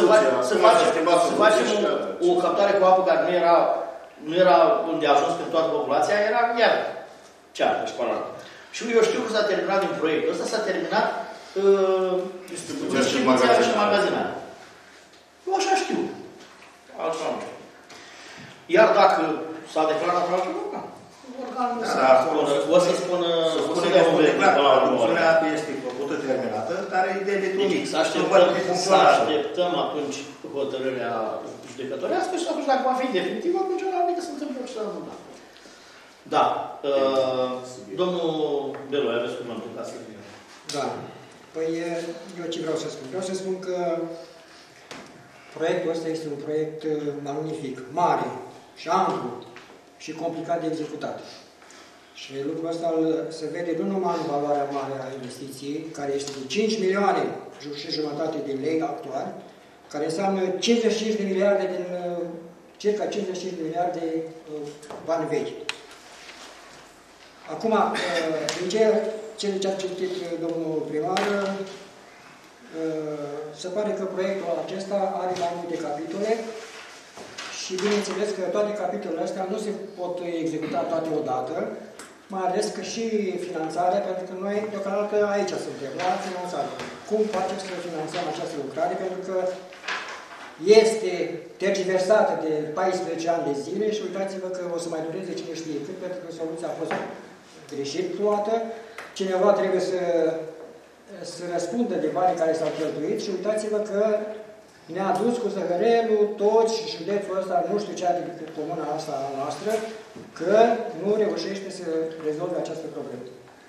facem o captare cu apă care nu era, nu era unde a ajuns pentru toată populația, era iar ceartă și palantă. Și eu știu că s-a terminat din proiectul ăsta, s-a terminat uh, distribuția și magazinarea. Eu așa știu. Altceva nu știu. Iar dacă s-a declarat altceva, da. Organul o să spună... Spune că este declarat, funcțiunea este făcută, terminată, care e debitul mic. Să așteptăm atunci hotărârea judecătorească și atunci dacă va fi definitiv, atunci adică să întâmplă ce s-a întâmplat. Da. Domnul Belu, aveți cuvântul ca să vină. Da. Păi eu ce vreau să spun? Vreau să spun că proiectul ăsta este un proiect magnific, mare și amplu și complicat de executat. Și lucrul ăsta se vede nu numai în valoarea mare a investiției, care este de cinci milioane și jumătate de lei actual, care înseamnă cincizeci și cinci de miliarde din, circa cincizeci și cinci de miliarde de bani vechi. Acum, din ce, ce a citit domnul primar, se pare că proiectul acesta are mai multe capitole și bineînțeles că toate capitolele astea nu se pot executa toate odată, mai ales că și finanțarea, pentru că noi deocamdată aici suntem, la finanțare. Cum facem să finanțăm această lucrare? Pentru că este tergiversată de paisprezece ani de zile și uitați-vă că o să mai dureze cine știe cât, pentru că soluția a fost greșit luată. Cineva trebuie să, să răspundă de banii care s-au cheltuit și uitați-vă că ne-a dus cu zăhărelul toți și județul ăsta, nu știu ce are de comuna asta a noastră, că nu reușește să rezolve această problemă.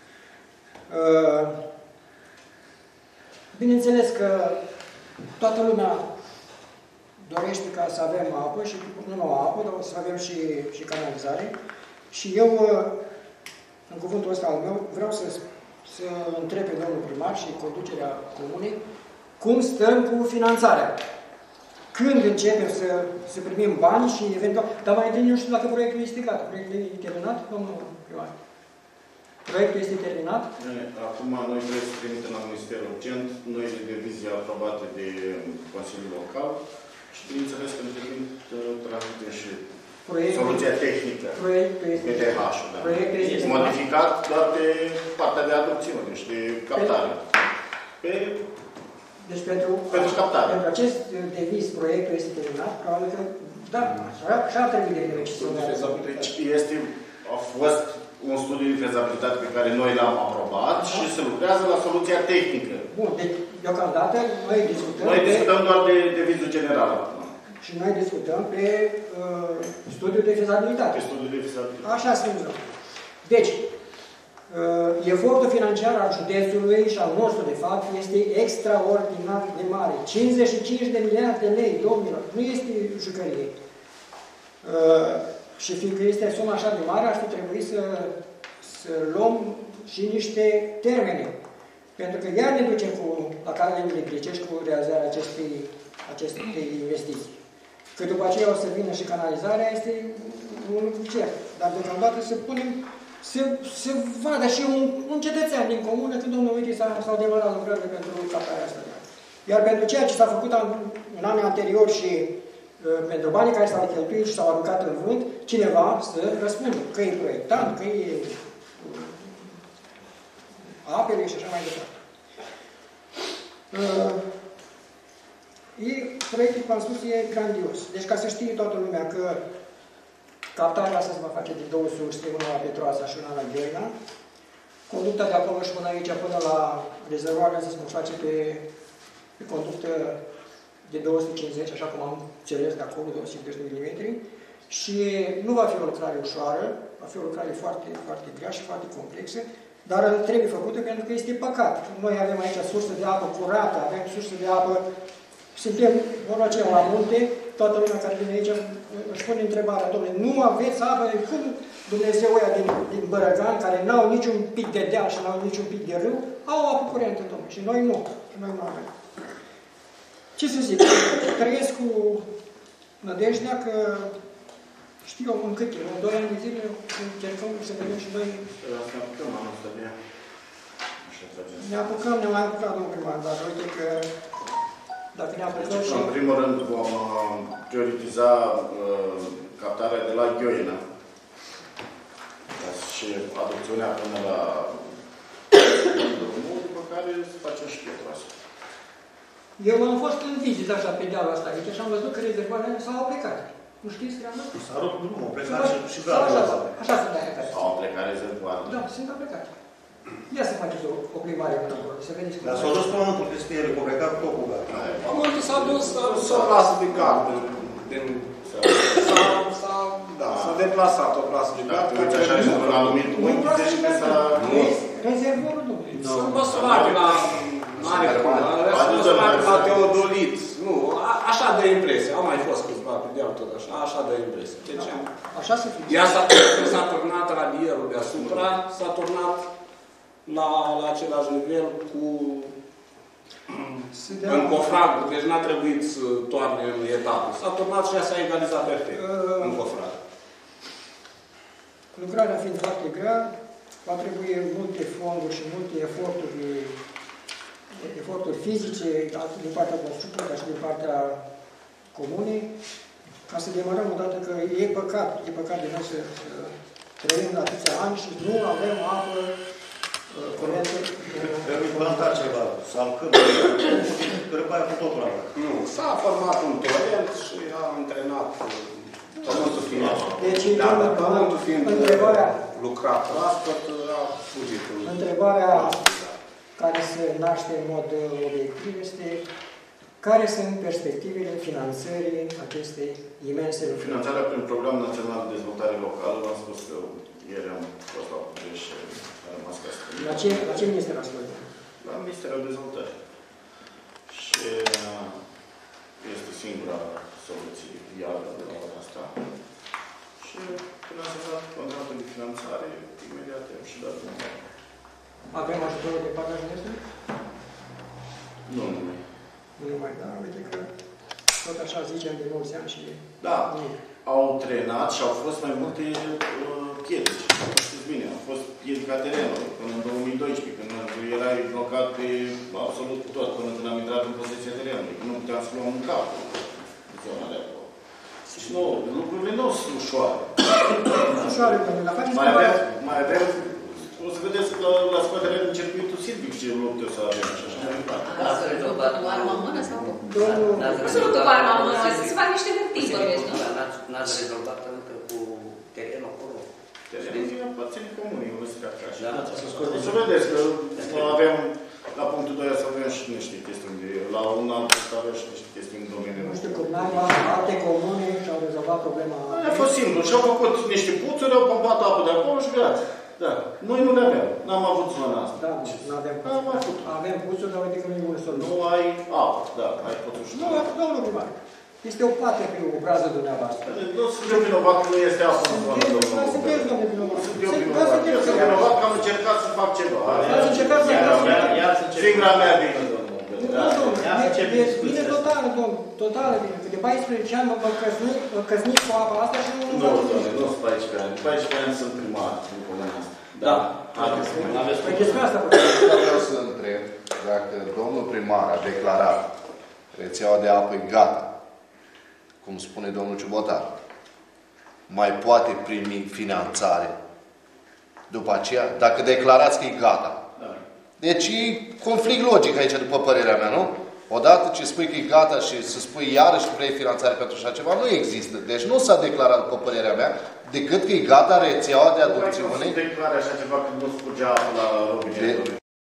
Bineînțeles că toată lumea dorește ca să avem apă și nu numai apă, dar să avem și, și canalizare. Și eu, în cuvântul ăsta al meu, vreau să, să întreb pe domnul primar și conducerea comunei cum stăm cu finanțarea. Când începem să, să primim bani și eventual... Dar mai întâi nu știu dacă proiectul este gata. Proiectul este terminat, domnul primar? Proiectul este terminat? Acum noi trebuie să trimitem la Ministerul urgent noile devizii aprobate de Consiliul Local și bineînțeles că între timp transmitem și proiectul, soluția tehnică. Proiectul este, P T H-ul, da. Proiectul este modificat doar pe partea de adopțiune și de captare. Pe, deci pentru, pentru captare. Pentru acest deviz, proiectul este terminat, probabil că, da, așa ar trebui de ce Deci este, a fost un studiu de fezabilitate pe care noi l-am aprobat și se lucrează la soluția tehnică. Bun, deci deocamdată noi discutăm Noi pe... discutăm doar de, de vizul general acum. Și noi discutăm pe uh, studiul de fezabilitate. Pe studiul de fezabilitate. Așa se întâmplă. Deci, uh, efortul financiar al județului și al nostru, de fapt, este extraordinar de mare. cincizeci și cinci de miliarde de lei, domnilor. Nu este jucărie. Uh, și fiindcă este suma așa de mare, ar fi trebuit să, să luăm și niște termene. Pentru că iar ne ducem cu, la calele grecești cu realizarea acestei, acestei investiții. Că după aceea o să vină și canalizarea, este un lucru cert. Dar deocamdată să punem, să, să vadă și un, un cetățean din comună că, domnul, uite, s-au demarat lucrările pentru captarea asta. Iar pentru ceea ce s-a făcut an, în anii anterior și uh, pentru banii care s-au cheltuit și s-au aruncat în vânt, cineva să răspundă. Că e proiectant, că e uh, apele și așa mai departe. Uh, E, proiectul, cum am spus, e grandios. Deci, ca să știe toată lumea că captarea asta se va face de două surse, una la Petroasa și una la Gheorghe. Conducta de acolo și până aici, până la rezervoare, se va face pe, pe conductă de două sute cincizeci, așa cum am înțeles de acolo, două sute cincizeci de milimetri. Și nu va fi o lucrare ușoară, va fi o lucrare foarte, foarte grea și foarte complexă, dar trebuie făcută pentru că este păcat. Noi avem aici sursă de apă curată, avem sursă de apă. Suntem, vorba aceea, la munte, toată lumea care vine aici își pune întrebarea, domnule, nu aveți apă? Cum Dumnezeu ăia din, din Bărăgan, care n-au niciun pic de deal și n-au niciun pic de râu, au apă curentă, domnule, și noi nu. Și noi nu avem. Ce să zic? Trăiesc cu nădejdea că, știu eu, în câte, în doi ani de zile, încercăm să vedem și noi... Ne apucăm, ne mai apucat, domnul primar, dar uite că... Dacă ne apucăm și... În primul rând vom prioritiza uh, captarea de la Gheorghe și adopțiunea până la drumul, după care să facem și Petroasa. Eu am fost în vizită așa pe dealul ăsta aici și am văzut că rezervoarele s-au plecat. Nu știți treaba? S-a rupt drumul, au plecat și gata. Așa, așa sunt aplicate. Au plecat rezervoarele. Da, sunt aplicate. Ia să faceți o, o plimbare până acolo, să vedeți cum... Dar s-au dus pământul de spiere, că au plecat tot cu gata. Pământul s-a dus, s-a plasă de gardă. S-a deplasat o plasă de gardă. Uite, așa este un anumit unghi, deci că s-a... Rezervorul, domnule. Sunt măsurate la... Mare sunt măsurate la Teodolit. Nu, așa dă impresie. Au mai fost câțiva pe deal tot așa, așa dă impresie. Deci, așa să fie. Ea s-a turnat radierul deasupra, s-a turnat la, la același nivel cu încofragul. Deci n-a trebuit să toarne în etapă. S-a turnat și ea s-a egalizat perfect uh, încofrag. Lucrarea fiind foarte grea, va trebui multe fonduri și multe eforturi, eforturi fizice, atât din partea constructorului, ca și din partea comunei, ca să demarăm odată că e păcat, e păcat de noi să, să trăim la atâția ani și nu avem apă curentă. Trebuie plantat ceva, salcăm, grăbaia cu totul ala. Nu, s-a format un torent și a antrenat pământul fiind. Deci, da, dar pământul fiind întrebarea, lucrat proaspăt, a fugit. Întrebarea care se naște în mod obiectiv este care sunt perspectivele finanțării acestei imense lucrări? Finanțarea prin Programul Național de Dezvoltare Locală, v-am spus că ieri am fost la București și a rămas ca să... La ce, la ce minister ați fost? La Ministerul Dezvoltării. Și este singura soluție viabilă de la ora asta. Și când am semnat contractul de finanțare, imediat am și dat drumul. Avem ajutorul de partea județului? Nu numai. Nu numai, da, uite că tot așa zicem de mulți ani și... Da, au trenat și au fost mai multe uh, piedici. Știți bine, au fost piedica terenului până în două mii doisprezece, când erai blocat pe absolut tot, până când am intrat în posesia terenului. Nu puteam să luăm în cap zona de acolo. Și nu, lucrurile nu sunt ușoare. Ușoare, domnule, la faceți mai avem, mai avem, o să vedeți că la scoaterea din circuitul silvic ce lupte o să avem și așa mai departe. Da, să rezolvat cu arma în mână sau cum? Nu să luptă cu arma în mână, să se facă niște hârtii, bănuiesc, nu? N-ați rezolvat încă cu terenul acolo? Terenul aparține comunii, nu se capta așa. Da, O să vedeți că avem, la punctul doi să avem și niște chestiuni, la un alt să avem și niște chestiuni în domeniul. Nu știu, cum n-ai alte comune și-au rezolvat problema. A fost simplu. Și-au făcut niște puțuri, au pompat apă de acolo și gata. Da. Noi nu le avem. N-am avut zona asta. Da, nu avem puțuri. Avem puțuri, dar uite că nu e unul soluție. Nu ai apă, da, ai puțuri. Nu, domnul primar. Este o parte pe obrazul dumneavoastră. Nu sunt eu vinovat că nu este apă în zonă, domnul. Sunteți, domnul vinovat. Sunt eu vinovat. Eu sunt vinovat că am încercat să fac ceva. Ați încercat să faceți. Singura mea vină, domnul. Bine total, domnul. Total, că de paisprezece ani mă căsniți cu apa asta și nu... Nu, domnule, nu sunt paisprezece ani. paisprezece ani sunt primar în comuna asta. Da. Păi despre asta vreau să întreb dacă domnul primar a declarat rețeaua de apă e gata, cum spune domnul Ciubotar, mai poate primi finanțare după aceea, dacă declarați că e gata. Da. Deci e conflict logic aici, după părerea mea, nu? Odată ce spui că e gata și să spui iarăși că vrei finanțare pentru așa ceva, nu există. Deci nu s-a declarat, după părerea mea, decât că e gata rețeaua de aducțiune. Nu se declară așa ceva când nu scurgea apă la robinet.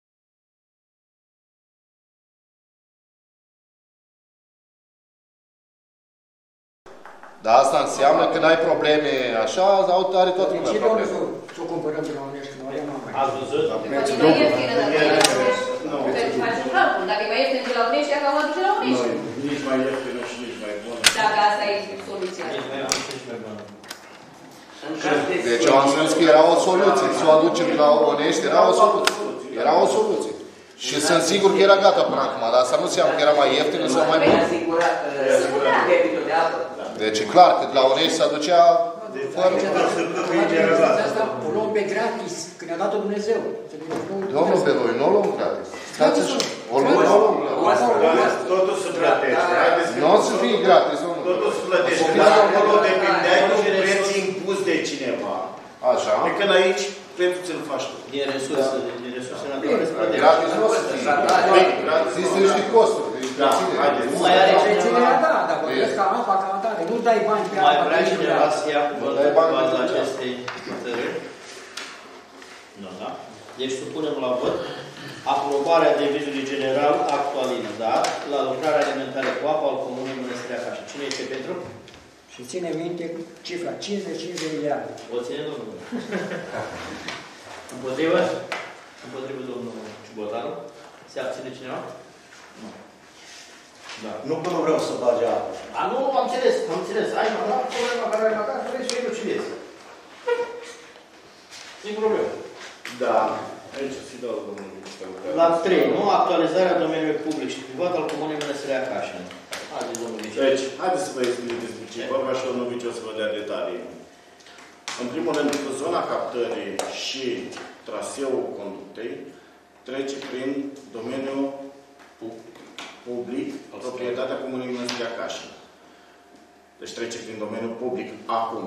Dar asta înseamnă că n-ai probleme așa, are toată lumea probleme. probleme. Ce o cumpărăm de la Unești, că nu avem mai. Ați văzut? Poate mai ieftină dacă e la Unești. Pentru faci un calcul. Dacă e mai ieftin de la Unești, ia că am aduce la Unești. Nici mai ieftină și nici mai bună. Dacă asta e soluția. Deci eu am spus că era o soluție. Să o aducem la Unești, era o soluție. Era o soluție. Și sunt sigur că era gata până acum, dar asta nu înseamnă că era mai ieftină sau mai bună. Deci e clar că de la Unești se aducea fără... Asta o luăm pe gratis, că ne-a dat-o Dumnezeu. Domnul Beloi, nu o luăm gratis. Stați așa. O luăm, nu o luăm gratis. Totul se plătește. Nu o să fie gratis, domnul. Totul se plătește. Dar acolo depindea de un preț impus de cineva. Așa. De când aici, prețul ți-l faci tu. E resurse, e resurse naturale. Gratis nu o să fie. Există niște costuri. Da, haideți. Nu mai are cineva... Da, dar vorbesc ca apa, ca atare. Nu dai bani pe apa. Mai vrea cineva să ia cuvântul pe baza acestei hotărâri? Nu, da? Deci supunem la vot aprobarea devizului general actualizat la lucrarea alimentară cu apă al Comunei Mănăstirea Cașa. Cine este pentru? Și ține minte cifra cincizeci și cinci de miliarde. O ține, domnul? Împotrivă? Împotrivă, domnul Ciubotaru? Se abține cineva? Nu. Da. Nu că nu vreau să bage apă. A, nu, am înțeles, am înțeles. Ai mă, problema care ai măcar, vrei să iei ce vezi. E problemă. Da. Aici să-i dau domnul. La trei, nu? Actualizarea domeniului public și privat al Comunei Mănăstirea Cașin. Haideți, domnul Vice. Deci, haideți să vă explic despre ce vorba și domnul Vice o să vă dea detalii. În primul rând, zona captării și traseul conductei trece prin domeniul public, proprietatea Comunei Mănăstirea Cașin. Deci trece prin domeniul public acum.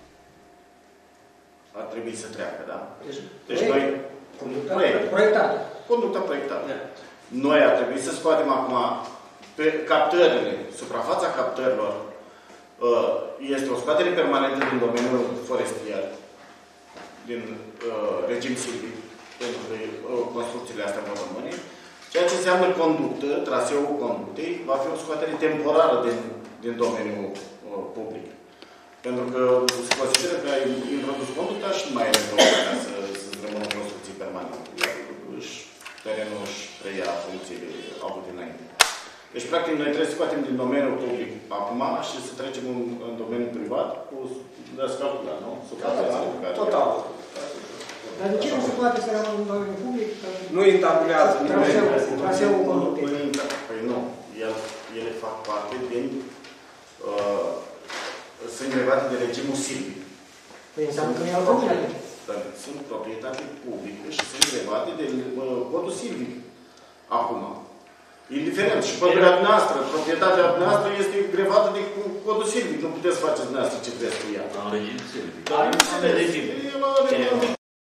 Ar trebui să treacă, da? Deci, deci noi... Conducta proiect. proiectată. Conducta proiectată. Yeah. Noi ar trebui să scoatem acum pe captările, suprafața captărilor, este o scoatere permanentă din domeniul forestier, din uh, regim silvic, pentru că uh, construcțiile astea vor rămâne. Ceea ce înseamnă conductă, traseul conductei, va fi o scoatere temporară din, din domeniul uh, public. Pentru că se consideră că ai introdus conducta și nu mai e nevoie ca să, să rămână construcții permanente. Își, terenul își preia funcțiile avute înainte. Deci, practic, noi trebuie să scoatem din domeniul public acum și să trecem în, în domeniul privat cu descalcula, nu? Total. Total. Dar de ce nu se poate să rămână în domeniul public? Nu intabulează nimeni. Traseul conductei. Păi nu. El, ele fac parte din... Uh, sunt grevate de regimul silvic. Păi înseamnă că e-au făcut aici. Sunt proprietate publică și sunt grevate de uh, codul silvic. Acum. Indiferent. Și pădurea noastră, proprietatea noastră este grevată de codul silvic. Nu puteți face dumneavoastră ce vreți cu ea. La regim silvic. Da, nu regim. E la regim.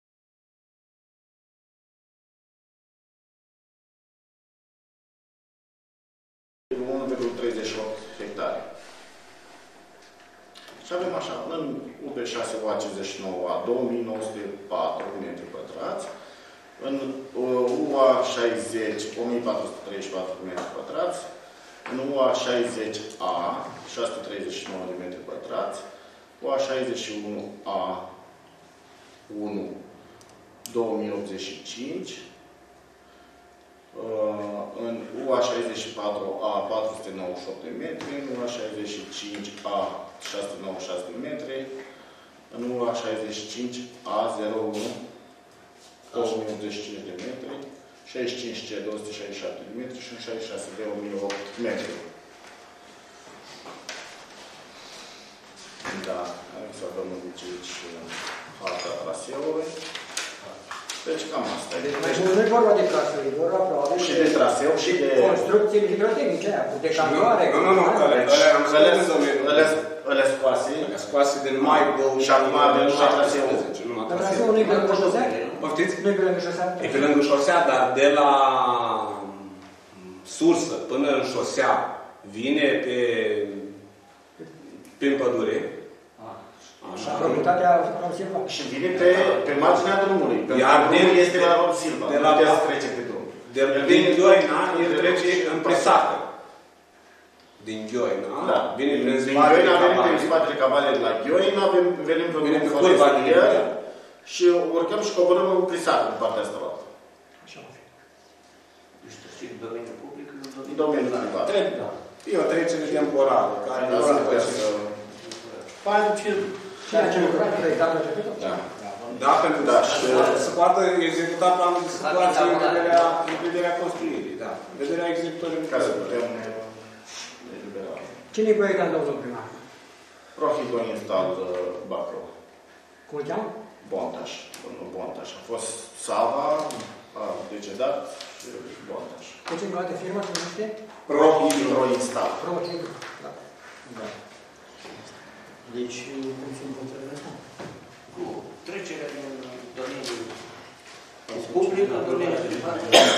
unu virgulă treizeci și opt hectare. Și avem așa, în U B pe șase U A cincizeci și nouă A două mii nouă sute patru metri pătrați, în U A șaizeci o mie patru sute treizeci și patru metri pătrați, în U A șaizeci A șase sute treizeci și nouă de metri pătrați, U A șaizeci și unu A unu două mii optzeci și cinci, în U A șaizeci și patru A patru sute nouăzeci și opt de metri, în U A șaizeci și cinci A șase sute nouăzeci și șase de metri, în U A șaizeci și cinci A zero unu două mii optzeci și cinci de metri, șaizeci și cinci C două sute șaizeci și șapte de metri și în șaizeci și șase D o mie opt metri. Da, aici să avem aici harta traseului. Deci cam asta. Deci mai mult nu e vorba de traseu, e vorba probabil și de traseu și de construcție microtehnice aia, cu decantoare. Nu, nu, nu, ălea ălea scoase. Ălea scoase de numai două mii și acum avem numai traseu. Dar traseul nu e pe lângă șosea? Poftiți? Nu e pe lângă șosea? E pe lângă șosea, dar de la sursă până în șosea vine pe prin pădure. Așa. Proprietatea Rom Silva. Și vine pe, pe marginea drumului. Iar drumul este la Rom Silva. De la putea să trece pe drum. De din Gheoina, el trece în Presacă. Din Gheoina, da. Vine prin din Gheoina, venim prin spatele Cavale de la Gheoina, venim pe forestier și urcăm și coborăm în Presacă, în partea asta. Așa va fi. Nu știu, știi, în domeniul public, în domeniul privat. E o trecere temporară, care nu se face să... Fain, ce... Ceea ce lucrat proiectat la trecută? Da. Da, pentru da, și să poată executa planul de situație în vederea, în vederea construirii, da. În vederea executării. Ca să putem elibera. Cine-i proiectat, domnul primar? Rohidon Instal Bacău. Cum îl cheamă? Bontaș. Domnul Bontaș. A fost Sava, a decedat și Bontaș. Deci încă o dată firma se numește? Rohidon Instal. Rohidon, da. Da. Deci, cum sunt hotărârile astea? Cu trecerea din domeniul public în domeniul privat.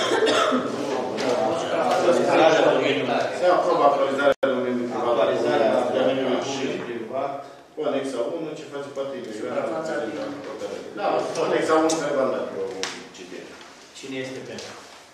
Se aprobă actualizarea domeniului privat. Actualizarea domeniului privat. Cu anexa unu, ce face poate Da, anexa unu care v-am dat eu citire. Cine este pentru?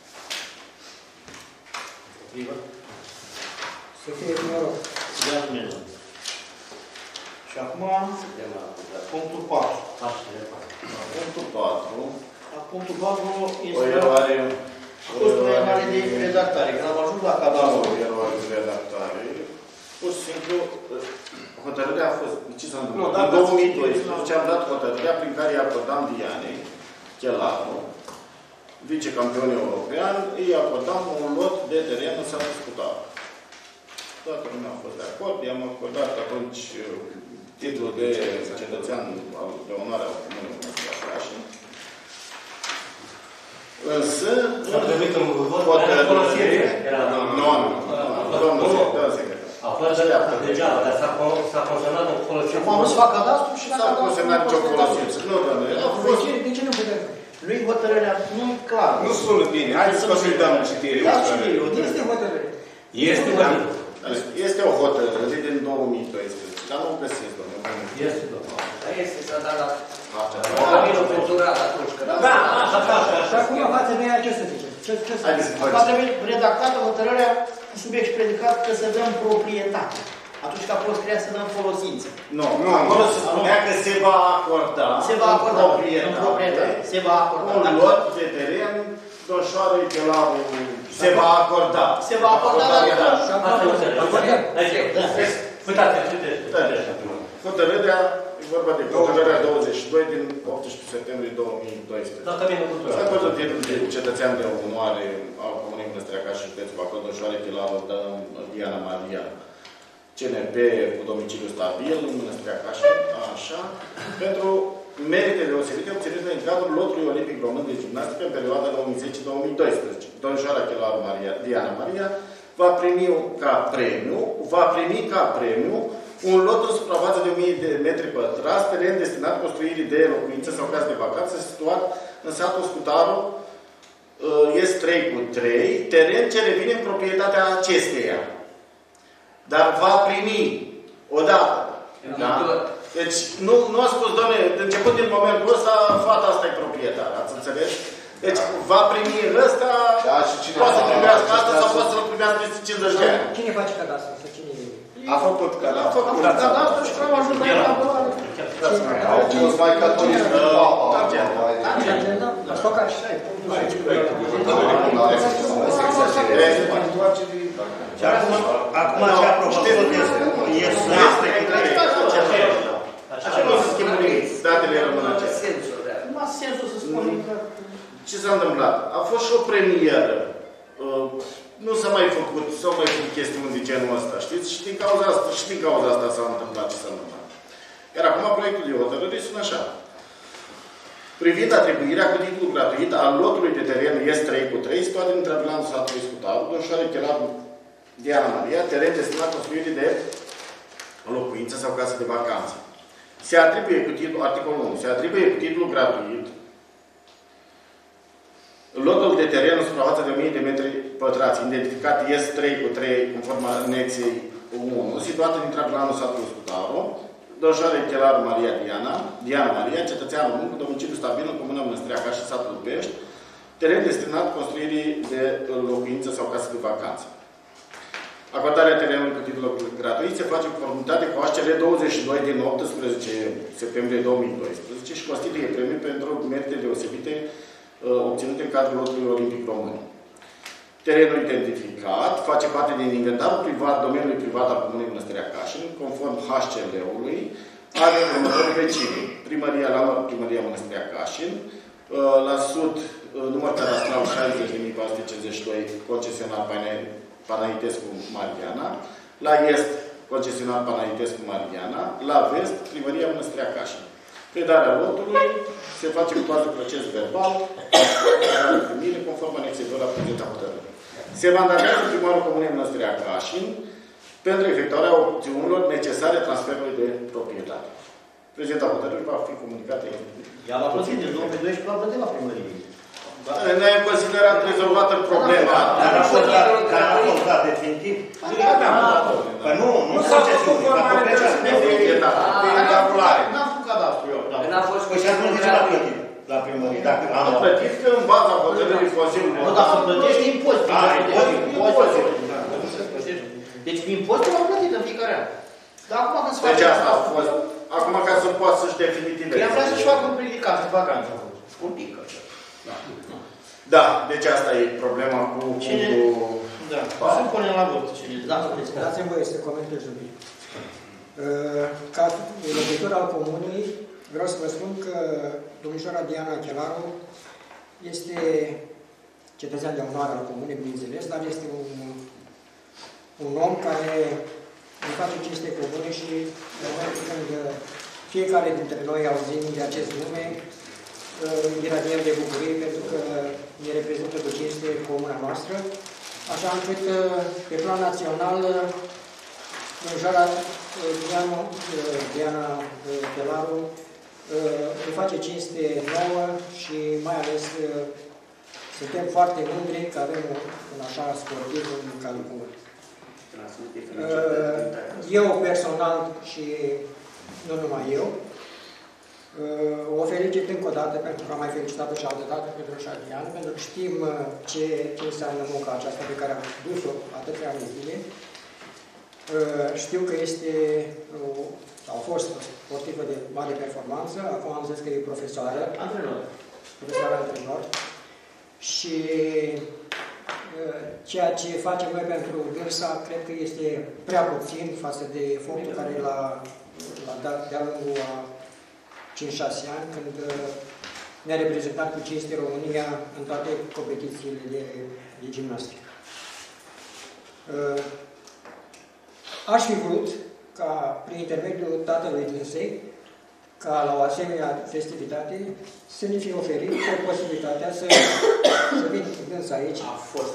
Împotrivă? Să fie cu noroc. Ia Dumnezeu. Și acum, punctul patru. Punctul patru. Punctul patru este... O eroare... A fost o eroare de redactare. Când am ajuns la cadastru... O eroare de redactare. Pur și simplu, hotărârea a fost... Ce s-a întâmplat? În două mii doisprezece am dat hotărârea prin care i-a acordam Dianei Chelaru, vicecampion european, îi acordam un lot de teren în satul Scutar. Toată lumea a fost de acord, i-am acordat atunci titlul de cetățean de onoare al Comunei Mănăstiraș. Însă, hotărâre... Nu, nu, domnul secretar. A fost degeaba, dar s-a consemnat o folosință. Acum nu se fac cadastru și la cadastru... S-a consemnat nicio folosință. Nu, domnule. De ce nu putem? Nu-i hotărârea, nu-i clar. Nu sună bine. Haideți să să-i dăm citire. Este hotărâre. Este, da. Este o hotărâre din două mii doisprezece, dar nu o găsesc, domnule. Este, domnule. Dar este să da la... Căminul cultural atunci, că... Da, așa, așa. Și acum față de aia ce să zicem? Acum trebuie redactată hotărârea cu subiect și predicat că să dăm proprietate. Atunci când a fost creat să dăm folosință. Nu, nu. Acolo se spunea că se va acorda se va acorda proprietate. Se va acorda. Un lot de teren, Doșoarei Chelaru se va acorda. Se va acorda, dar hotărârea, e vorba de hotărârea douăzeci și doi din optsprezece septembrie două mii doisprezece. S-a văzut titlul de cetățean de onoare al Comunei Mănăstiraș și județul Bacău, Doșoare Chelaru, Diana Maria, C N P cu domiciliu stabil, în Mănăstiraș, așa, pentru merite deosebite obținute în cadrul lotului olimpic român de gimnastică în perioada două mii zece două mii doisprezece. Domnișoara Chelaru Maria, Diana Maria va primi ca premiu, va primi ca premiu un lot în suprafață de o mie de metri pătrați, teren destinat construirii de locuințe sau case de vacanță, situat în satul Scutaru, este trei cu trei, teren ce revine în proprietatea acesteia. Dar va primi odată. Da? Deci, nu, nu a spus, doamne, de început din momentul ăsta, fata asta e proprietară, ați înțeles? Deci, va primi ăsta, Da, și cine poate să va- primească asta acestea sau sunt- poate să-l primească peste cincizeci de ani. Cine face cadastru? Să cine e? A făcut A cadastru. făcut cadastru și l-am ajutat la elaborare. Au fost mai catolici decât papa. Argent. Agenda? La stocaș. Și acum, acum ce a propus tot este, este, este Așa nu se schimbă nimic, datele rămân acestea. Sensul de Nu a sensul să spunem că... Ce s-a întâmplat? A fost și o premieră. Uh, Nu s-a mai făcut, s-au mai făcut chestiuni de genul ăsta, știți? Și din cauza asta, și din cauza asta s-a întâmplat ce s-a întâmplat. Iar acum proiectul de hotărâre sună așa. Privind atribuirea cu titlu gratuit al lotului de teren S trei cu trei, situat în Trăblanul satului Scutaru, domnișoare Chelar Diana Maria, teren destinat construirii de locuință sau casă de vacanță. Se atribuie cu titlu, articolul unu, se atribuie cu titlu gratuit lotul de teren în suprafață de o mie de metri pătrați, identificat S trei cu trei, conform anexei unu, situat în Trăblanul satului Scutaru, domnișoare Chelar Maria Diana, Diana Maria, cetățeanul român cu domiciliu stabil în comuna Mănăstreaca și satul Pești, teren destinat construirii de locuință sau casă de vacanță. Acordarea terenului cu titlu gratuit se face în conformitate cu H C L douăzeci și doi din optsprezece septembrie două mii doisprezece și constituie premii pentru merite deosebite uh, obținute în cadrul lotului olimpic român. Terenul identificat face parte din inventarul privat, domeniului privat al Comunei Mănăstirea Cașin, conform H C L-ului, are următorii vecini. Primăria la nord, Primăria Mănăstirea Cașin, uh, la sud, uh, număr cadastral șaizeci de mii patru sute cincizeci și doi, concesionar Panaitescu Mariana, la est, concesionar Panaitescu Mariana, la vest, Primăria Mănăstirea Cașin. Predarea lotului se face cu bază proces verbal, primire, conform anexei doi la prezenta hotărâre. Se mandatează primarul Comunei Mănăstirea Cașin pentru efectuarea opțiunilor necesare transferului de proprietate. Prezenta hotărâre va fi comunicată. Ea l-a plătit din două mii doisprezece, l-a plătit la primărie. Noi am considerat rezolvată problema. Dar a fost dat, dar a fost dat definitiv? Păi nu, nu s-a concesiune, ca proprietate. Prin tabulare. N-am făcut cadastru eu. N-a fost Păi și atunci de ce l-a plătit la primărie? Dacă Am am plătit că în baza hotărârii Consiliului. Nu, dar să plătești impozit. A, impozit. Deci impozitul l-am plătit în fiecare an. Dar acum când se face... Deci asta a fost. Acum ca să poată să-și definitiveze. Ea vrea să-și facă un predicat de vacanță. scumpică. Da, deci asta e problema cu... Cine? Da, să punem la vot. Cine? Da, dați-mi voie să comentez un pic. Ca locuitor al comunei, vreau să vă spun că domnișoara Diana Chelaru este cetățean de onoare al comunei, bineînțeles, dar este un, un om care îmi face cinste comune și în momentul când fiecare dintre noi auzim de acest nume, iradiem de bucurie pentru că ne reprezintă cu cinste comuna noastră, așa încât pe plan național domnișoara Diana, Diana Chelaru îi face cinste nouă și mai ales suntem foarte mândri că avem un așa sportiv în cadrul comunei. Eu personal și nu numai eu, o felicit încă o dată pentru că am mai felicitat-o și altă dată pentru șase ani, pentru că știm ce, ce înseamnă munca aceasta pe care am dus-o atâția ani de zile. Știu că este, sau a fost sportivă de mare performanță, acum am zis că e profesoară. Antrenor. Profesoară antrenor. Și ceea ce facem noi pentru dânsa, cred că este prea puțin față de efortul care l-a dat de-a lungul a cinci șase ani, când ne-a reprezentat cu cinste România în toate competițiile de, de gimnastică. Aș fi vrut ca, prin intermediul tatălui dânsei, ca la o asemenea festivitate, să ne fie oferit posibilitatea să, să vină dânsa aici. A fost.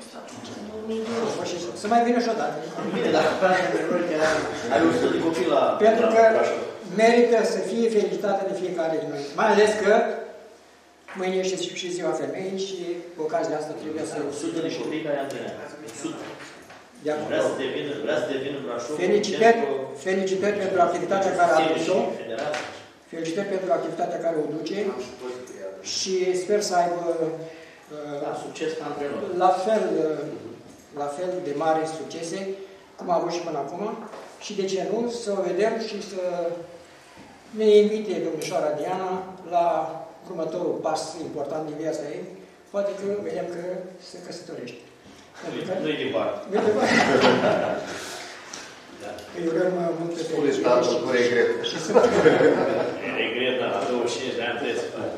Să mai vină și odată. Bine, dacă ai o sută de copii la... Pentru că merită să fie felicitată de fiecare din noi. Mai ales că mâine este și ziua femeii și cu ocazia asta trebuie să... o sută de copii care antrenează. de acolo. Vrea să devină, vrea să devină Brașov Felicitări, centru... felicitări pentru activitatea care a adus-o. Federație. Felicitări pentru activitatea care o duce și sper să aibă Da, succes ca antrenor. la fel, la fel de mari succese, cum a avut și până acum, și de ce nu, să o vedem și să ne invite domnișoara Diana la următorul pas important din viața ei. Poate că vedem că se căsătorește. Nu-i departe. Nu-i departe. Îi urăm multe Spuneți tatăl cu regret. Regret, dar la douăzeci și cinci de ani trebuie să fac.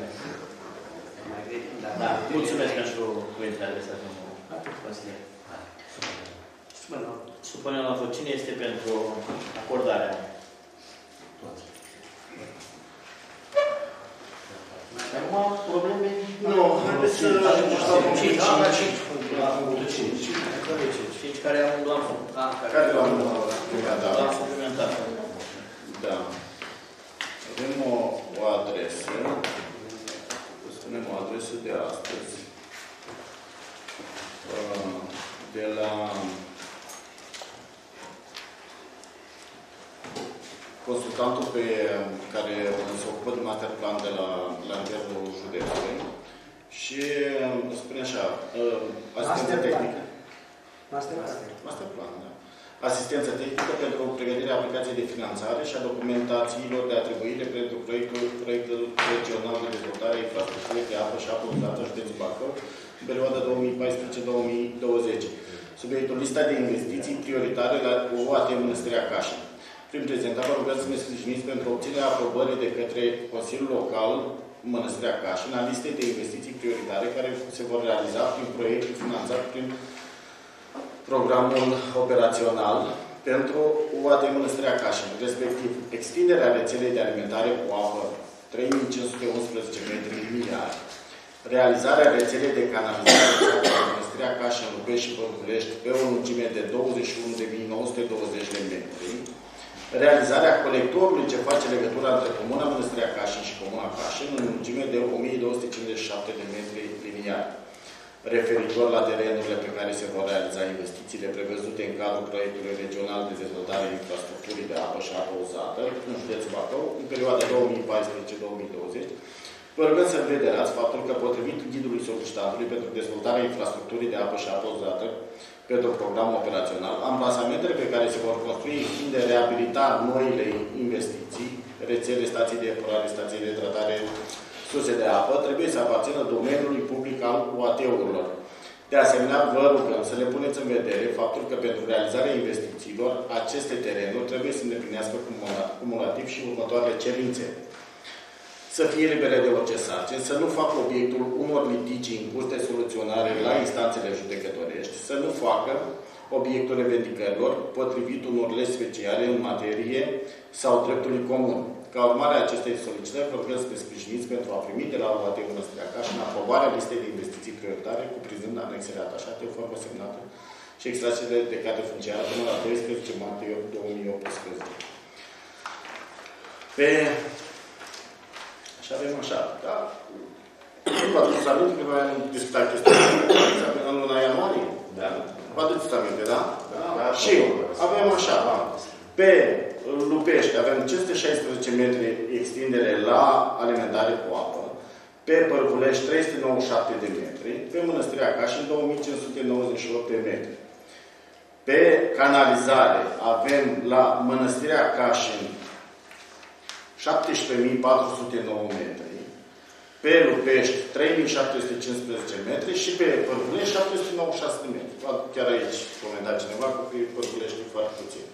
Da, mulțumesc pentru cuvintele adresate, domnul consilier. Supunem la vot. Cine este pentru acordarea? Acum, probleme? Nu, haideți să ajungem la cinci. La punctul cinci. cinci care au un doar Care l-am la suplimentar. Da. Avem o, o adresă. Spunem o adresă de astăzi. De la consultantul pe care se ocupă de masterplan de la, la nivelul județului și spune așa, asistență tehnică. Masterplan. Masterplan, da. Asistență tehnică pentru pregătirea aplicației de finanțare și a documentațiilor de atribuire pentru proiectul, proiectul regional de dezvoltare a infrastructurii de apă și apă uzată județul Bacău în perioada două mii paisprezece două mii douăzeci. Subiectul lista de investiții prioritare la O A T Mănăstirea Cașin. Prin prezentare, vă rugăm să ne sprijiniți pentru obținerea aprobării de către Consiliul Local Mănăstirea Cașin a listei de investiții prioritare care se vor realiza prin proiect finanțat prin programul operațional pentru O A T Mănăstirea Cașin, respectiv extinderea rețelei de alimentare cu apă trei mii cinci sute unsprezece metri lineari, realizarea rețelei de canalizare de Mănăstirea Cașin, Lupești și Bărbulești pe o lungime de douăzeci și unu de mii nouă sute douăzeci de metri, realizarea colectorului ce face legătura între Comuna Mănăstirea Cașin și Comuna Cașin în lungime de o mie două sute cincizeci și șapte de metri liniari, referitor la terenurile pe care se vor realiza investițiile prevăzute în cadrul proiectului regional de dezvoltare a infrastructurii de apă și apă uzată în județul Bacău, în perioada două mii paisprezece două mii douăzeci. Vă rugăm să vederați faptul că, potrivit ghidului solicitantului pentru dezvoltarea infrastructurii de apă și apă uzată pentru programul operațional, amplasamentele pe care se vor construi fiind de reabilita noile investiții, rețele, stații de epurare, stații de tratare, surse de apă, trebuie să aparțină domeniului public al O A T-urilor. De asemenea, vă rugăm să le puneți în vedere faptul că pentru realizarea investițiilor, aceste terenuri trebuie să îndeplinească cumulativ și următoarele cerințe. Să fie libere de orice sarcini, să nu facă obiectul unor litigii în curs de soluționare la instanțele judecătorești, să nu facă obiectul revendicărilor potrivit unor legi speciale în materie sau dreptului comun. Ca urmare a acestei solicitări, vă rugăm să ne sprijiniți pentru a primi de la O A T Mănăstirea Cașin aprobarea listei de investiții prioritare, cuprinzând anexele atașate în formă semnată și extrasele de carte funciară până la doisprezece martie două mii optsprezece. Pe... Și avem așa, da? Vă aduceți aminte că noi am discutat chestia în luna ianuarie? Da. Vă aduceți aminte, da? Da. Și avem așa, pe Lupești avem cinci sute șaisprezece metri extindere la alimentare cu apă, pe Părvulești trei sute nouăzeci și șapte de metri, pe Mănăstirea Cașin două mii cinci sute nouăzeci și opt de metri. Pe canalizare avem la Mănăstirea Cașin șaptesprezece mii patru sute nouă metri, pe Lupești trei mii șapte sute cincisprezece metri și pe Părvulești șapte sute nouăzeci și șase de metri. Chiar aici comenta cineva că pe Părvulești e foarte puțin.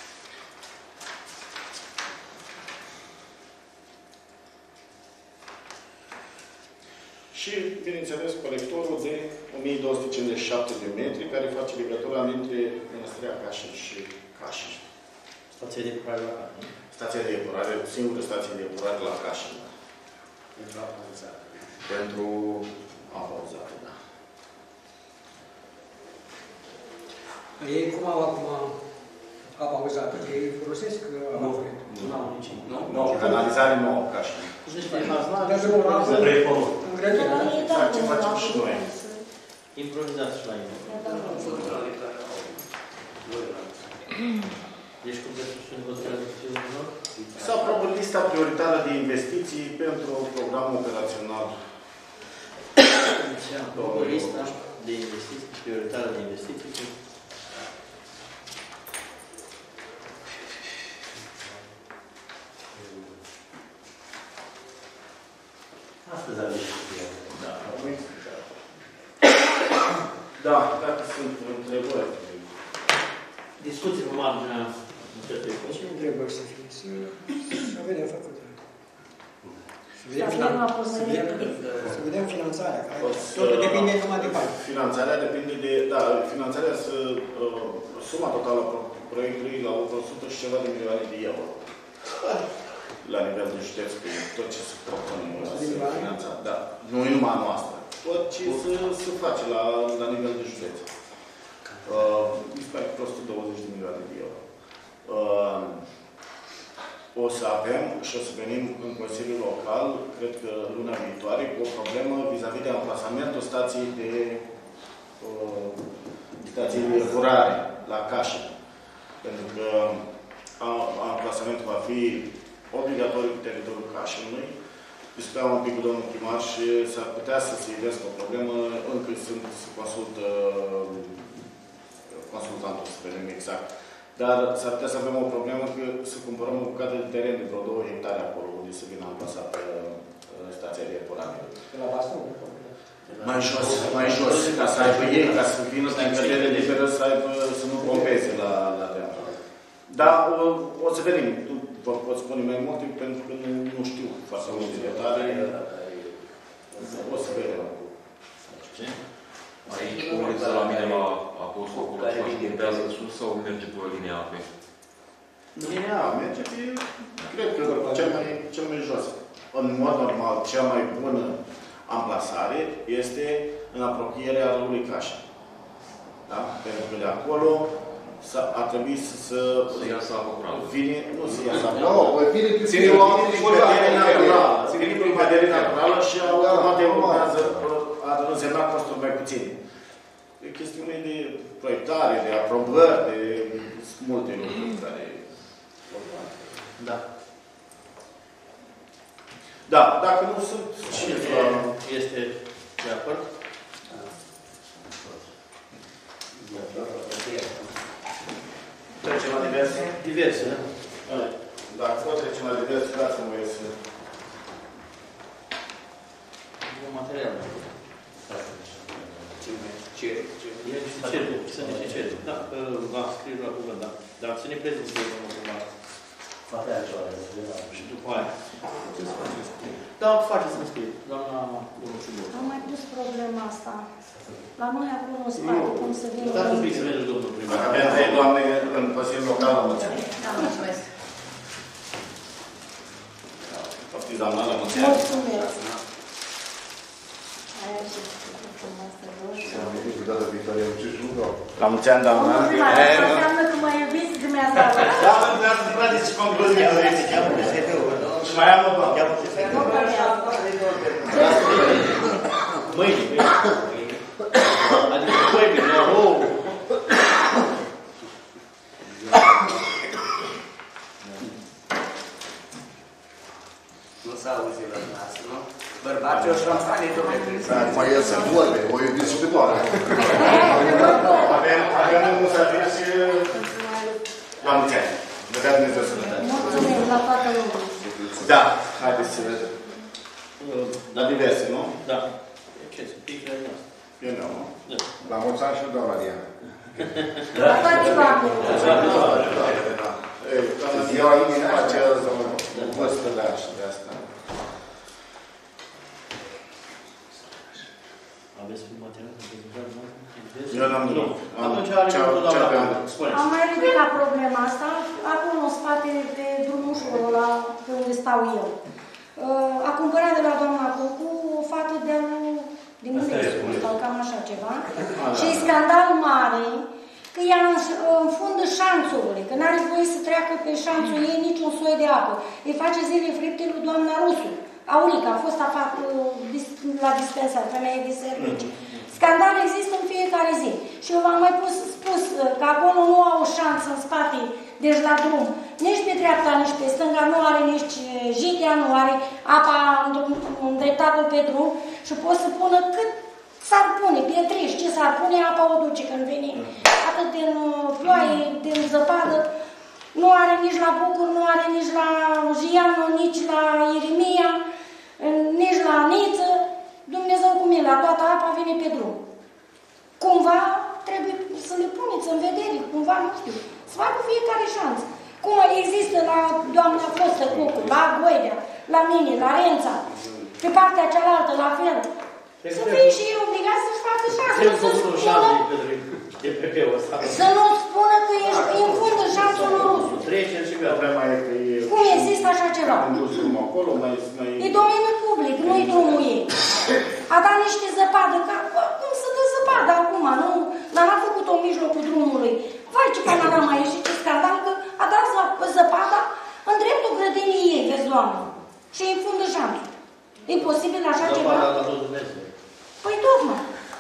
Și, bineînțeles, colectorul de o mie două sute cincizeci și șapte de metri, care face legătura între Mănăstirea Cașin și Cașin. Stația de epurare la Cașin. Stația de epurare, singură stație de epurare la Cașin. Pentru apa uzată. Pentru apa uzată, da. Ei cum au acum apa uzată? Ei folosesc apa curent? Nu au nici. Nu, canalizare nouă Cașin. Deci, pe maznare, Dar drumul la apă, în grădină. Exact ce facem și noi. improvizați și la ei. Deci cum să spune hotărârea de lor? Să aprobă lista prioritară de investiții pentru programul operațional. Se aprobă lista de investiții, prioritară de investiții. Astăzi avem și da. Da, dacă sunt întrebări. Discuții pe marginea acestui Și întrebări să fie, să, să vedem făcută. Să vedem, Să finan... vedem să, vedem, să vedem finanțarea, care totul Să, depinde numai de bani. Finanțarea depinde de, da, finanțarea să, uh, suma totală a proiectului la o sută și ceva de milioane de euro. La nivel de județ, cu tot ce se propune să finanța. Da, nu e numai a noastră. Tot ce se, se face la, la nivel de județ. Uh, mi se pare că o sută douăzeci de milioane de euro. Uh, o să avem și o să venim în Consiliul Local, cred că luna viitoare, cu o problemă vis-a-vis de amplasamentul stației de uh, stației de epurare la Cașă. Pentru că amplasamentul va fi obligatoriu pe teritoriul Cașului. Discutam un pic cu domnul primar și s-ar putea să se ivească o problemă, încă sunt, se consultă consultantul, să vedem exact. Dar s-ar putea să avem o problemă că să cumpărăm o bucată de teren de vreo două hectare acolo, unde să vină amplasat pe stația de epurare. La Baston? Mai jos, mai jos, ca să aibă ei, ca să vină din cădere liberă, să aibă, să nu pompeze la, la teatru. Dar o, o să vedem. Vă pot spune mai multe, pentru că nu, nu știu foarte multe detalii. O să vedem. Aici, comunița la mine la apostolul ăsta și montează sus sau merge pe linia apei? Linia A merge pe, cred că, cel mai, cel mai jos. În mod normal, cea mai bună amplasare este în apropierea râului Cașa. Da? Pentru că de acolo ar trebui să se iasă apă curată. Vine, nu se iasă apă curată. Nu, vine ține o vedere naturală. Ține prin vedere naturală și automat urmează, ar însemna costuri mai puține. E chestiune de proiectare, de aprobări, de multe lucruri care... Da. Da, dacă nu sunt... Cine este de acord? Trecem la diverse? Diverse, da? Dacă pot trecem la diverse, dați-mi voie să... Material. Ce? Ce? Ce? Să ne cere. Da, v-am scris la cuvânt, da. Dar să ne prezinte, domnul primar. Și după aia. Da, faceți să scrie. Doamna Buruciu. Am mai pus problema asta. La noi acolo în spate, cum să vină... Stați un pic să vedeți, domnul primar. Avem trei doamne în Consiliul Local la mulțumesc. Da, mulțumesc. Poftiți, doamna, la mulțumesc. Mulțumesc. Aia și frumos să văd. Data viitoare am ce jucă. La mulți ani, doamna. Domnul primar, asta înseamnă că mă iubiți dumneavoastră. Da, vreau să trageți și concluzia. Și mai am o doamnă. Mâine, mâine. Adică mâine, nu. Nu s-a auzit la nas, nu? Bărbații o șampanie, domnule. Acum el se vorbe, o iubiți și pe toate. Avem un serviciu și la mulți ani. Vedea Dumnezeu să vedea. Mulțumim la toată lumea. Da, haideți să vedem. La diverse, nu? Da. Ce să pic la noastră? Eu nu, nu? Da. La mulți ani și doamna Diana. La toate oamenii. Eu aici nu face vârstă de așa, de asta. Aveți un material de prezentare? Eu n-am nimic. Atunci are cuvântul doamna. Spuneți. Am mai ridicat problema asta, acolo în spate, pe drumul ușorul ăla, pe unde stau eu. A cumpărat de la doamna Cocu o fată de anul din Unescu, sau cam așa ceva. Și e scandal mare că ea înfundă șanțurile, că n-are voie să treacă pe șanțul ei niciun soi de apă. Îi face zile fripte lui doamna Rusu. Aurica a fost afară la dispensar, femeie de servicii. Scandal există în fiecare zi. Și eu v-am mai pus, spus că acolo nu au o șanță în spate, deci la drum, nici pe dreapta, nici pe stânga, nu are nici jichea, nu are apa îndreptată pe drum și pot să pună cât s-ar pune, pietriș, ce s-ar pune, apa o duce când vine. Atât din ploaie, din zăpadă, nu are nici la Bucur, nu are nici la Gianu, nici la Irimia, nici la Niță. Dumnezeu cum e, la toată apa vine pe drum. Cumva trebuie să le puneți în vedere, cumva, nu știu, să facă fiecare șansă. Cum există la doamna fostă Cucu, la Goidea, la mine, la Rența, pe partea cealaltă, la fel. Să fie și ei obligați să-și facă șansă, să spună, să nu spună că ești infundă șansul rusul. Cum există așa ceva? E domeniul public, nu-i drumul ei. A dat niște zăpadă, cum să dă zăpadă acum, nu? Dar n-a făcut-o în mijlocul drumului. Vai, ce panorama a ieșit, ce scandal, că a dat zăpada în dreptul grădinii ei, vezi, doamnă. Și îi infundă șansul. E posibil așa ceva? Păi tocmai.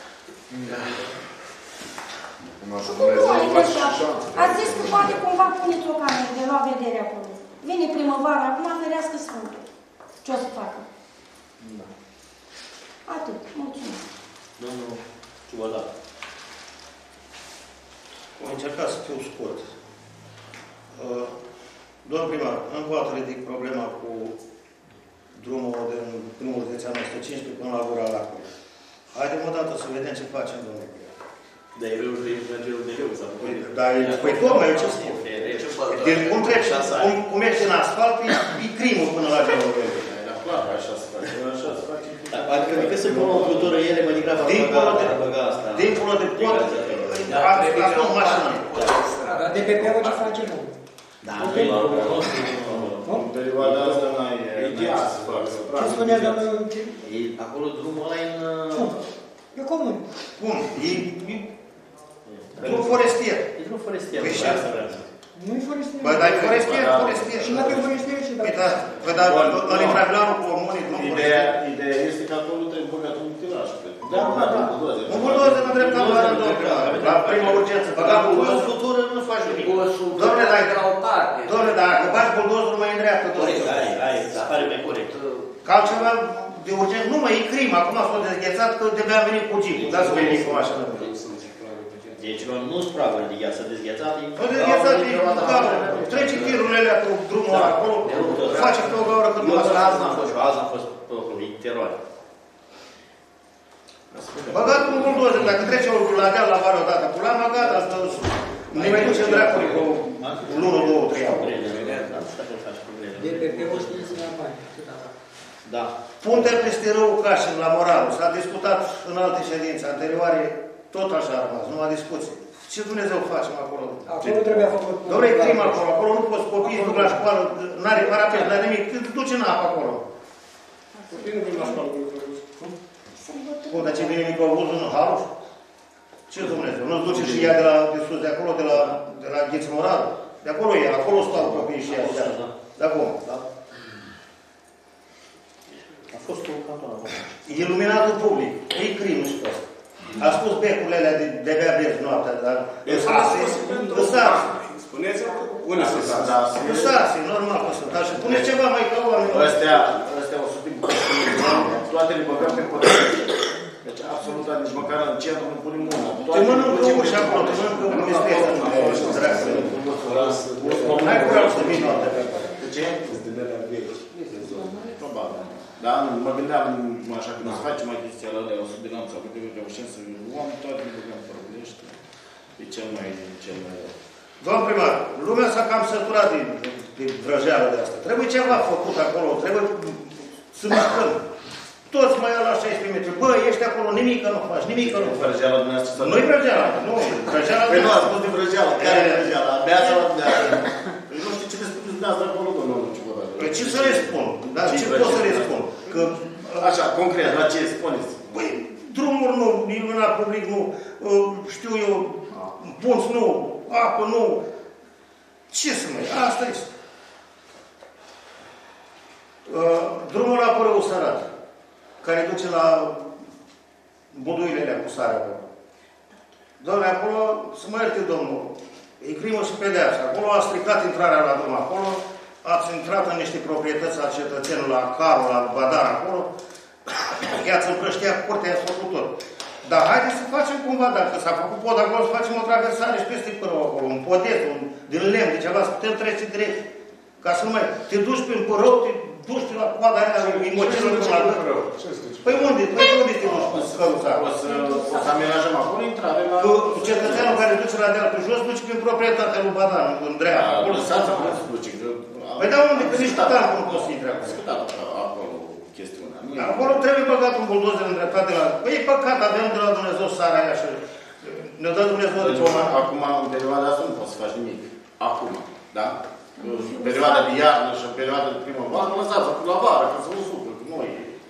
Ați zis că poate cumva puneți o cameră de la vedere acolo. Vine primăvara, acum ferească Sfântul. Ce o să facă? Atât. Mulțumesc. Domnul Ciubădat. Am încercat să fiu scurt. Domnul primar, încă o dată ridic problema cu drumul din primul județean o sută cincisprezece până la Gura Lacului. Haidem o dată să vedem ce facem, domnule primar. Dar e râul de infantilul de râu, sau Dar, păi tocmai, eu ce spun? Cum trece, cum merge în asfalt, e crimă până la gelul de râu. Era clar, așa se face, așa se face. Adică decât să pună o cultură ele, mai degrabă ar băga asta. Dincolo de pod, acum mașină. Dar D P P-ul ce face, nu? Da, în perioada asta n-ai ideea să facă. Ce spunea domnul? Acolo drumul ăla e în... E comun. Bun, e drum forestier. E drum forestier. Nu-i forestier. Bă, dar e forestier, forestier. Și dacă e forestier și dacă... Păi da, păi da, ăla e fraglarul comunii, drum forestier. Ideea este că acolo trebuie băgat un utilaj. Da, da, da. Un buldozer în drepta doar în două primare. La prima urgență. Băgat buldozer. În futură nu faci nimic. Doamne, dar Doamne, dar dacă bagi buldozerul mai în dreapta, corect, hai, hai, să pare mai corect. Ca altceva de urgent, nu mai e crimă. Acum s-a dezghețat că de-abia a venit cu jeepul. Da, să veni cu mașină. Deci nu sunt praguri de gheață dezghețat. Nu dezghețat, e gaură. Trece tirurile alea cu drumul ăla acolo. Face pe o gaură cât nu asta. Azi n-am fost, azi am fost pe teroare. Băgat un buldozer, dacă trece la deal la vară odată cu lama, gata, asta ne mai duce în dracului cu lună, două, trei ani. D P P-ul știe să ne apare. Da. Puntea peste râul Cașin, la Moralu, s-a discutat în alte ședințe anterioare, tot așa a rămas, numai discuții. Ce Dumnezeu facem acolo? Acolo trebuia făcut... Doamne, e crimă acolo, acolo nu poți copii, să duc la școală, n-are parapet, n-are nimic, te duce în apă acolo. Copiii nu vin la școală. Bun, dar ce vine microauzul în Haluș? Ce Dumnezeu? Nu-ți duce și ea de la de sus, de acolo, de la, de la Gheț Moralu? De acolo e, acolo stau copiii și ea. De acum. Da? A fost cu cantonul. Iluminatul public. E crimă și asta. A spus becurile alea de de-abia berzi noaptea, dar lăsați. Spuneți-o unde se da. Lăsați, normal că sunt. Dar și puneți ceva mai ca oameni. Astea, astea o să fim toate le băgăm pe pădure. Deci absolut, nici măcar în centru nu punem una. Te mănâncă uși acolo, te mănâncă un mesteță. N-ai curat să vii noaptea pe acolo. De ce? Este de la vechi. Probabil. Da, mă gândeam așa când se face mai chestia ăla de o subbilanță, sau că reușim să luăm toate, le băgăm pe Răbulești. E cel mai, cel mai rău. Domnul primar, lumea s-a cam săturat de, de vrăjeală de asta. Trebuie ceva făcut acolo, trebuie să mișcăm. Toți mai au la șaisprezece metri. Bă, ești acolo, nimică nu faci, nimică nu faci. Vrăjeala dumneavoastră? Nu-i vrăjeala, nu. Vrăjeala păi nu a spus de vrăjeală. Care e vrăjeala? Abia sau abia? Păi nu știu ce le spuneți dumneavoastră acolo, domnul Ciubădat. Păi ce să le spun? Dar ce pot să le spun? Că, așa, concret, la ce spuneți? Păi, drumuri nu, iluminat public nu, știu eu, punți nu, apă nu. Ce să mai, asta este. Drumul la Părău Sărat, care duce la buduile alea cu sare acolo. Doamne, acolo, să mă ierte Domnul, E crimă și pedeapsă. Acolo a stricat intrarea la drum acolo, ați intrat în niște proprietăți al cetățenului, la Carul, la Badan, acolo, i-ați împrăștiat curtea, i-ați făcut tot. Dar haideți să facem cumva, dacă s-a făcut pod acolo, să facem o traversare și peste părău acolo, un podet, un din lemn, de ceva, să putem trece direct. Ca să nu mai... Te duci prin părău, te duci la coada aia, imocelul până la părău. Păi unde? Păi unde te duci cu căruța? O să amenajăm acolo intrare la... Cetățeanul care duce la deal pe jos, duce prin proprietatea lui Badan, în dreapta. Acolo s-a duce. Păi da, unde? Că nici puteam cum poți să intre acolo. Discutat acolo chestiunea. Acolo trebuie băgat un buldozer îndreptat de la... Păi e păcat, avem de la Dumnezeu sara aia și... Ne dă Dumnezeu de ceva. Acum, în perioada asta nu poți să faci nimic. Acum, da? În perioada de iarnă și în perioada de primăvară, lăsați-o la vară, ca să nu suflă cu noi.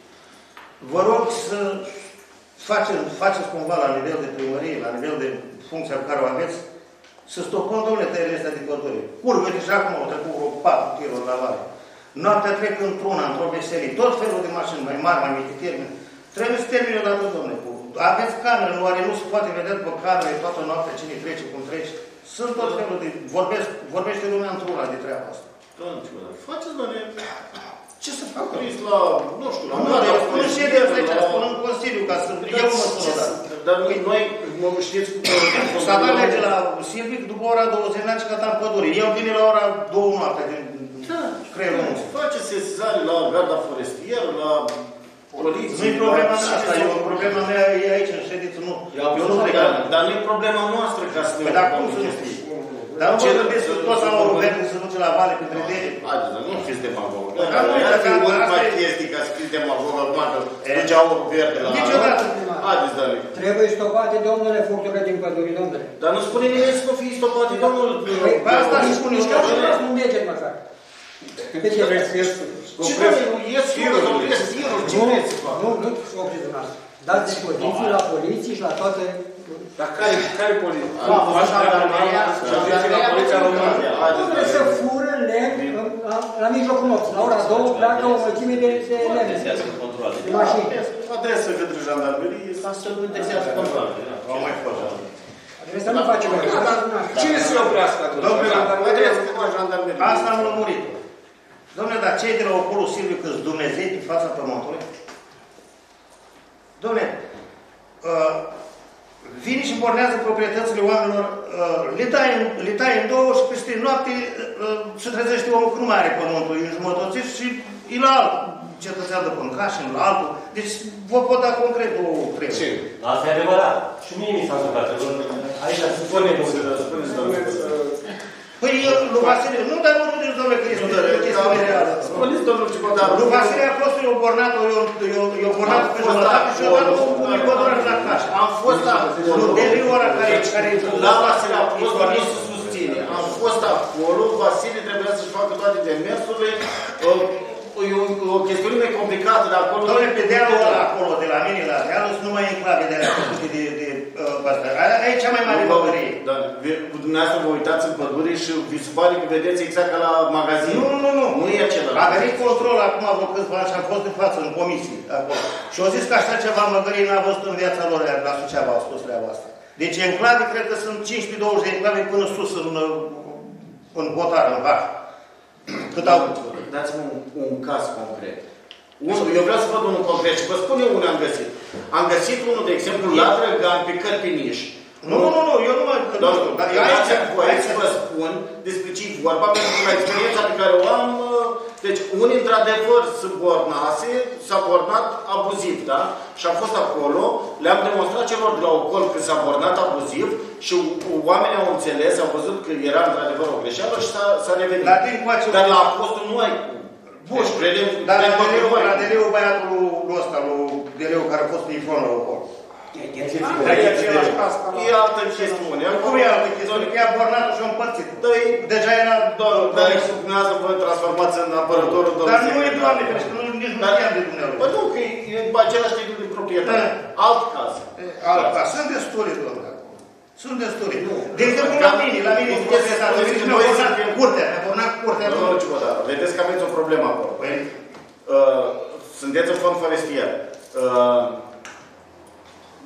Vă rog să faceți, faceți cumva la nivel de primărie, la nivel de funcția pe care o aveți, să stopăm, domnule, tăierile astea de pădure. Curve, deci acum au trecut vreo patru tiruri la vale. Noaptea trec într-una, într-o veselie, tot felul de mașini, mai mari, mai mici termeni. Trebuie să termine odată, domnule. Aveți camere, nu are, nu se poate vedea după camere toată noaptea cine trece, cum trece. Sunt tot felul de... Vorbesc, vorbește lumea într-una de treaba asta. Faceți, doamne, ce să fac? La, nu știu, la... Nu, dar spun ședeți aici, spun în Consiliu, ca să... Eu mă spun odată. Dar noi, mă știți cu... Sata merge la Silvic după ora douăzeci, n-a cătat în pădure. El vine la ora două noapte din creierul nostru. Face sesizare la garda forestieră, la poliție. Nu-i problema mea asta, eu, problema mea e aici, în ședință, nu. Eu nu cred. Dar nu-i problema noastră ca să ne... Păi dar cum să nu știi? Dar nu vă gândesc că toți au o verde să duce la vale printre dege. Haideți, dar nu fiți demagog. Dar nu e ultima chestie ca să fiți demagog, acum că ducea o verde la... Niciodată. Haideți, dar... Trebuie stopate, domnule, furturile din pădure, domnule. Dar nu spune nimeni să nu fie stopate, domnul... Păi asta și spune eu. Nu deget măcar. Ce vreau? Ies firul, ies firul, ce vreți să fac? Nu, nu să opriți dumneavoastră. Dați dispoziții la poliție și la toate... Dar care, care poliție? La poliția română. Trebuie să fură lemn la mijlocul nopții. La ora două pleacă o mulțime de lemn. De mașini. Adresă către jandarmerie, ca să desează controlele. Au mai fost. Trebuie să nu facem așa. Cine se oprească atunci? Asta am lămurit. Dom'le, dar cei de la Opolul Silviu că-s Dumnezei din fața pământului? Dom'le, uh, vine și pornează proprietățile oamenilor, uh, le, tai, le tai în două și peste noapte uh, se trezește omul că nu mai are pământul, e înjumătățit și e la alt cetățean de Pâncașin, la altul. Deci vă pot da concret două treburi. Ce? Asta e adevărat. Și mie mi s-a întâmplat. Aici se spune Păi, lui Vasile, nu, dar nu râdeți, domnule, că este o chestiune reală. Spuneți, domnul Cipotar. Lui Vasile a fost eu bornat, eu bornat pe jumătate și eu dat un pădură la cașă. Am fost acolo. Lui Deliu ora care... La Vasile a fost, dar nu se susține. Am fost acolo, Vasile trebuia să-și facă toate demersurile. E o chestiune mai complicată de acolo. Dom'le, pe dealul ăla acolo, de la mine la deal, sunt numai enclave de alea făcute de... Aia e cea mai mare pădărie. Dar dumneavoastră vă uitați în pădure și vi se pare că vedeți exact ca la magazin. Nu, nu, nu. Nu e acela. A venit control acum vreo câțiva ani și am fost de față în comisie acolo. Și au zis că așa ceva măgării n-a văzut în viața lor, la Suceava au spus treaba asta. Deci enclave, cred că sunt cincisprezece douăzeci de enclave până sus în, în Botar, în Vaș. Cât au... Dați-mă un, un caz concret. Unul, eu vreau să văd unul concret și vă spun eu unde am găsit. Am găsit unul, de exemplu, la Drăgan, pe Cărpiniș. Nu, nu, nu, eu nu mă... Domnul, dar eu aici voie să vă spun despre ce vorba, pentru că la experiența pe care o am, deci unii într-adevăr se bornase, s-a bornat abuziv, da? Și am fost acolo, le-am demonstrat celor de la Ocol că s-a bornat abuziv și oamenii au înțeles, au văzut că era într-adevăr o greșeală și s-a revenit. Dar la apostol nu ai cum. Bun, dar la Deleu, băiatul ăsta, lui Deleu, care a fost pe Ifron la Ocol. E altă chestiune. Cum e altă chestiune? Că i-a bornat și-a împărțit. Deja era... Dar dumneavoastră vă transformați în apărătorul Dar nu e Doamne, pentru că nici nu știam de dumneavoastră. Păi nu, că e același titlu de proprietate. Alt caz. Alt caz. Sunt destule, domnule. Sunt destule. De exemplu, la mine, la mine, mi-a bornat curtea, mi-a bornat curtea. Domnul Cipotar, vedeți că aveți o problemă acolo. Sunteți în fond forestier.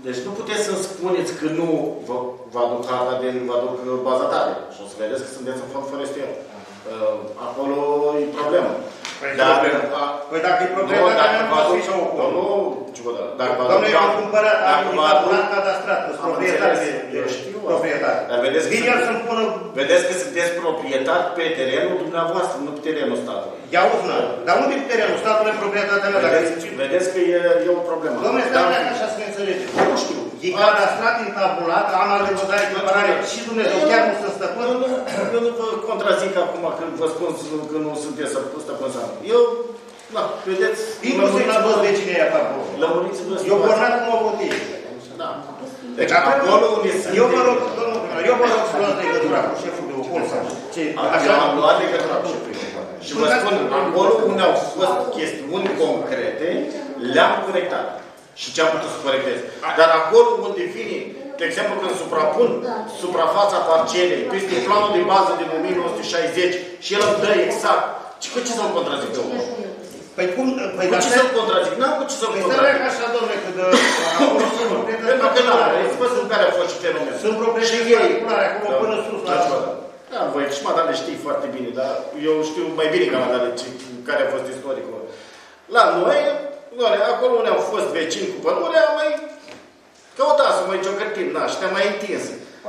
Deci nu puteți să-mi spuneți că nu vă, vă aduc harta din, vă aduc baza date. Și o să vedeți că sunteți în fond forestier. Acolo e problemă. Păi, Dar, a, păi dacă e problema, dacă nu va fi și o ocupă. Nu, ce vă dă. Domnule, eu am cumpărat, am cumpărat cadastrat, sunt proprietari de proprietari. Dar vedeți că, Vine să-mi pună... vedeți că sunteți proprietari pe terenul dumneavoastră, nu pe terenul statului. Ia uzi, nu. Dar unde e terenul? Statul e proprietatea mea. Vedeți, vedeți că e, e o problemă. Domnule, stai dacă așa să ne înțelegeți. Nu știu. E cadastrat, intabulat, am de văzare, cumpărare și Dumnezeu chiar nu sunt stăpân. Eu nu vă contrazic acum când vă spun că nu sunteți stăpân sau nu. Eu, da, vedeți... Inclusiv la toți vecinii aia pe acolo. Lămuriți-vă. Eu pornat cum o cotie. Da. Deci acolo unde sunt... Eu vă rog, domnul primar, eu vă rog să luați legătura cu șeful de ocol sau ce... Așa am luat legătura cu șeful de ocol. Și vă spun, acolo unde au fost chestiuni concrete, le-am corectat. Și ce am putut să corectez. Dar acolo unde vine, de exemplu, când suprapun suprafața parcelei peste planul de bază din o mie nouă sute șaizeci și el îmi dă exact, și cu ce să-l contrazic eu? Păi cum? Păi cu ce să-l contrazic? N-am cu ce să-l contrazic. Păi stai așa, domnule, că de acolo sunt proprietari. Pentru că n-am, îți vă spun care a fost și fenomenul. Sunt proprietari particulare acolo până sus la așa. Da, voi și Madale știi foarte bine, dar eu știu mai bine ca Madale care a fost istoricul. La noi, acolo unde au fost vecini cu pădure, am mai căutat să mai ciocărtim, da, și te-am mai întins.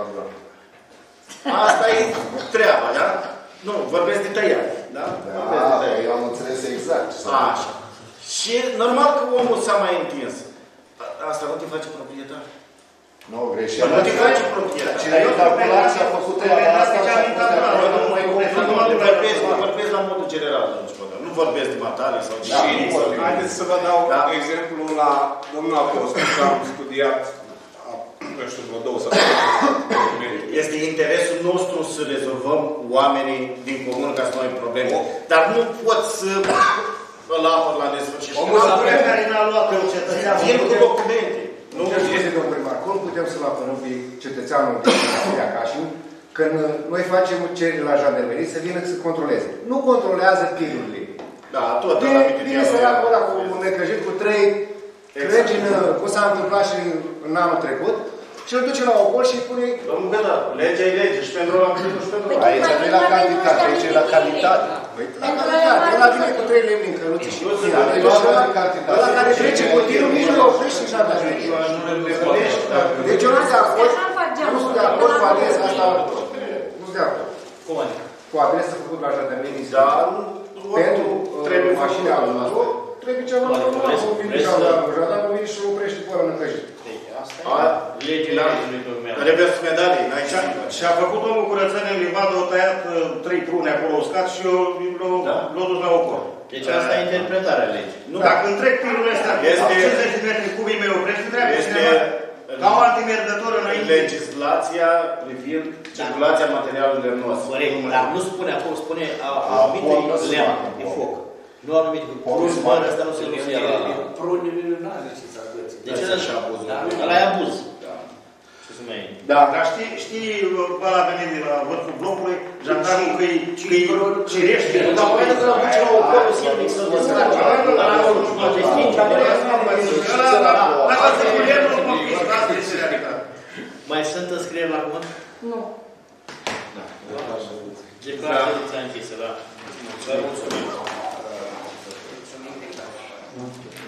Asta e treaba, da? Nu, vorbesc de tăiat, da? Da, eu am înțeles exact. Așa. Și normal că omul s-a mai întins. Asta nu te face proprietar. Nu, greșeală. Nu te face proprietar. Cine a calculat și a făcut treaba asta și a Nu vorbesc la modul general, nu vorbesc de matale sau de... Haideți să vă dau exemplu la domnul Apostol, că am studiat nu știu, vreo două săptămâni. Este interesul nostru să rezolvăm oamenii din comun ca să nu ai probleme. Dar nu pot să îl apăr la nesfârșit. Omul care n-a luat pe un cetățean. Vin cu documente. Nu este domnul primar. Cum putem să-l apărăm pe cetățeanul din Iacașin când noi facem cereri la jandarmerie să vină să controleze? Nu controlează pilurile. Da, tot. Vine săracul ăla cu un necăjit cu trei cregi, cum s-a întâmplat și în anul trecut, și îl duce la ocol și îi pune... Domnul Găda, legea e lege și pentru ăla cât și pentru ăla. Aici nu e la cantitate, aici e la calitate. La calitate. Ăla vine cu trei lemni în căruțe și ăla care trece continuu, nici nu oprește și așa. Deci eu nu sunt de acord, nu sunt de acord cu adresa asta. Nu sunt de acord. Cum adică? Cu adresa făcută la jandarmerie. Da, pentru mașina alunată, trebuie ceva normal. Nu vine jandarmul, jandarmul vine și oprește pe ăla în căjit. Legile armului urmează. Trebuie să medalii, n-ai ce. Și a făcut omul curățenie în livadă, o tăiat trei prune acolo uscat și eu l-a dus la ocol. Deci asta e interpretarea legii. Dacă întreg pilurile astea, cincizeci de metri cubii mei oprește, trebuie cineva ca o antimergătură înainte. Legislația privind circulația materialelor noastre. Corect, dar nu spune acolo, spune anumite lemn de foc. Nu anumite cruz, mare, asta nu se ia la... Prunile nu are ce să agăți. Deci ăla și abuz. Ăla e abuz. Ce să mai... Da, dar știi, știi, ăla venit de la vârful blocului, jandarmul că-i cirește. Dar oamenii că l-au duce la o acolo silnic să-l descrace. Ăla nu știu, poate stinge. Ăla ca să cu lemnul, nu mă fiți, asta este realitatea. Mai sunt înscrieri la cuvânt? Nu. Da. Declarația ședința închisă, da. Mulțumim.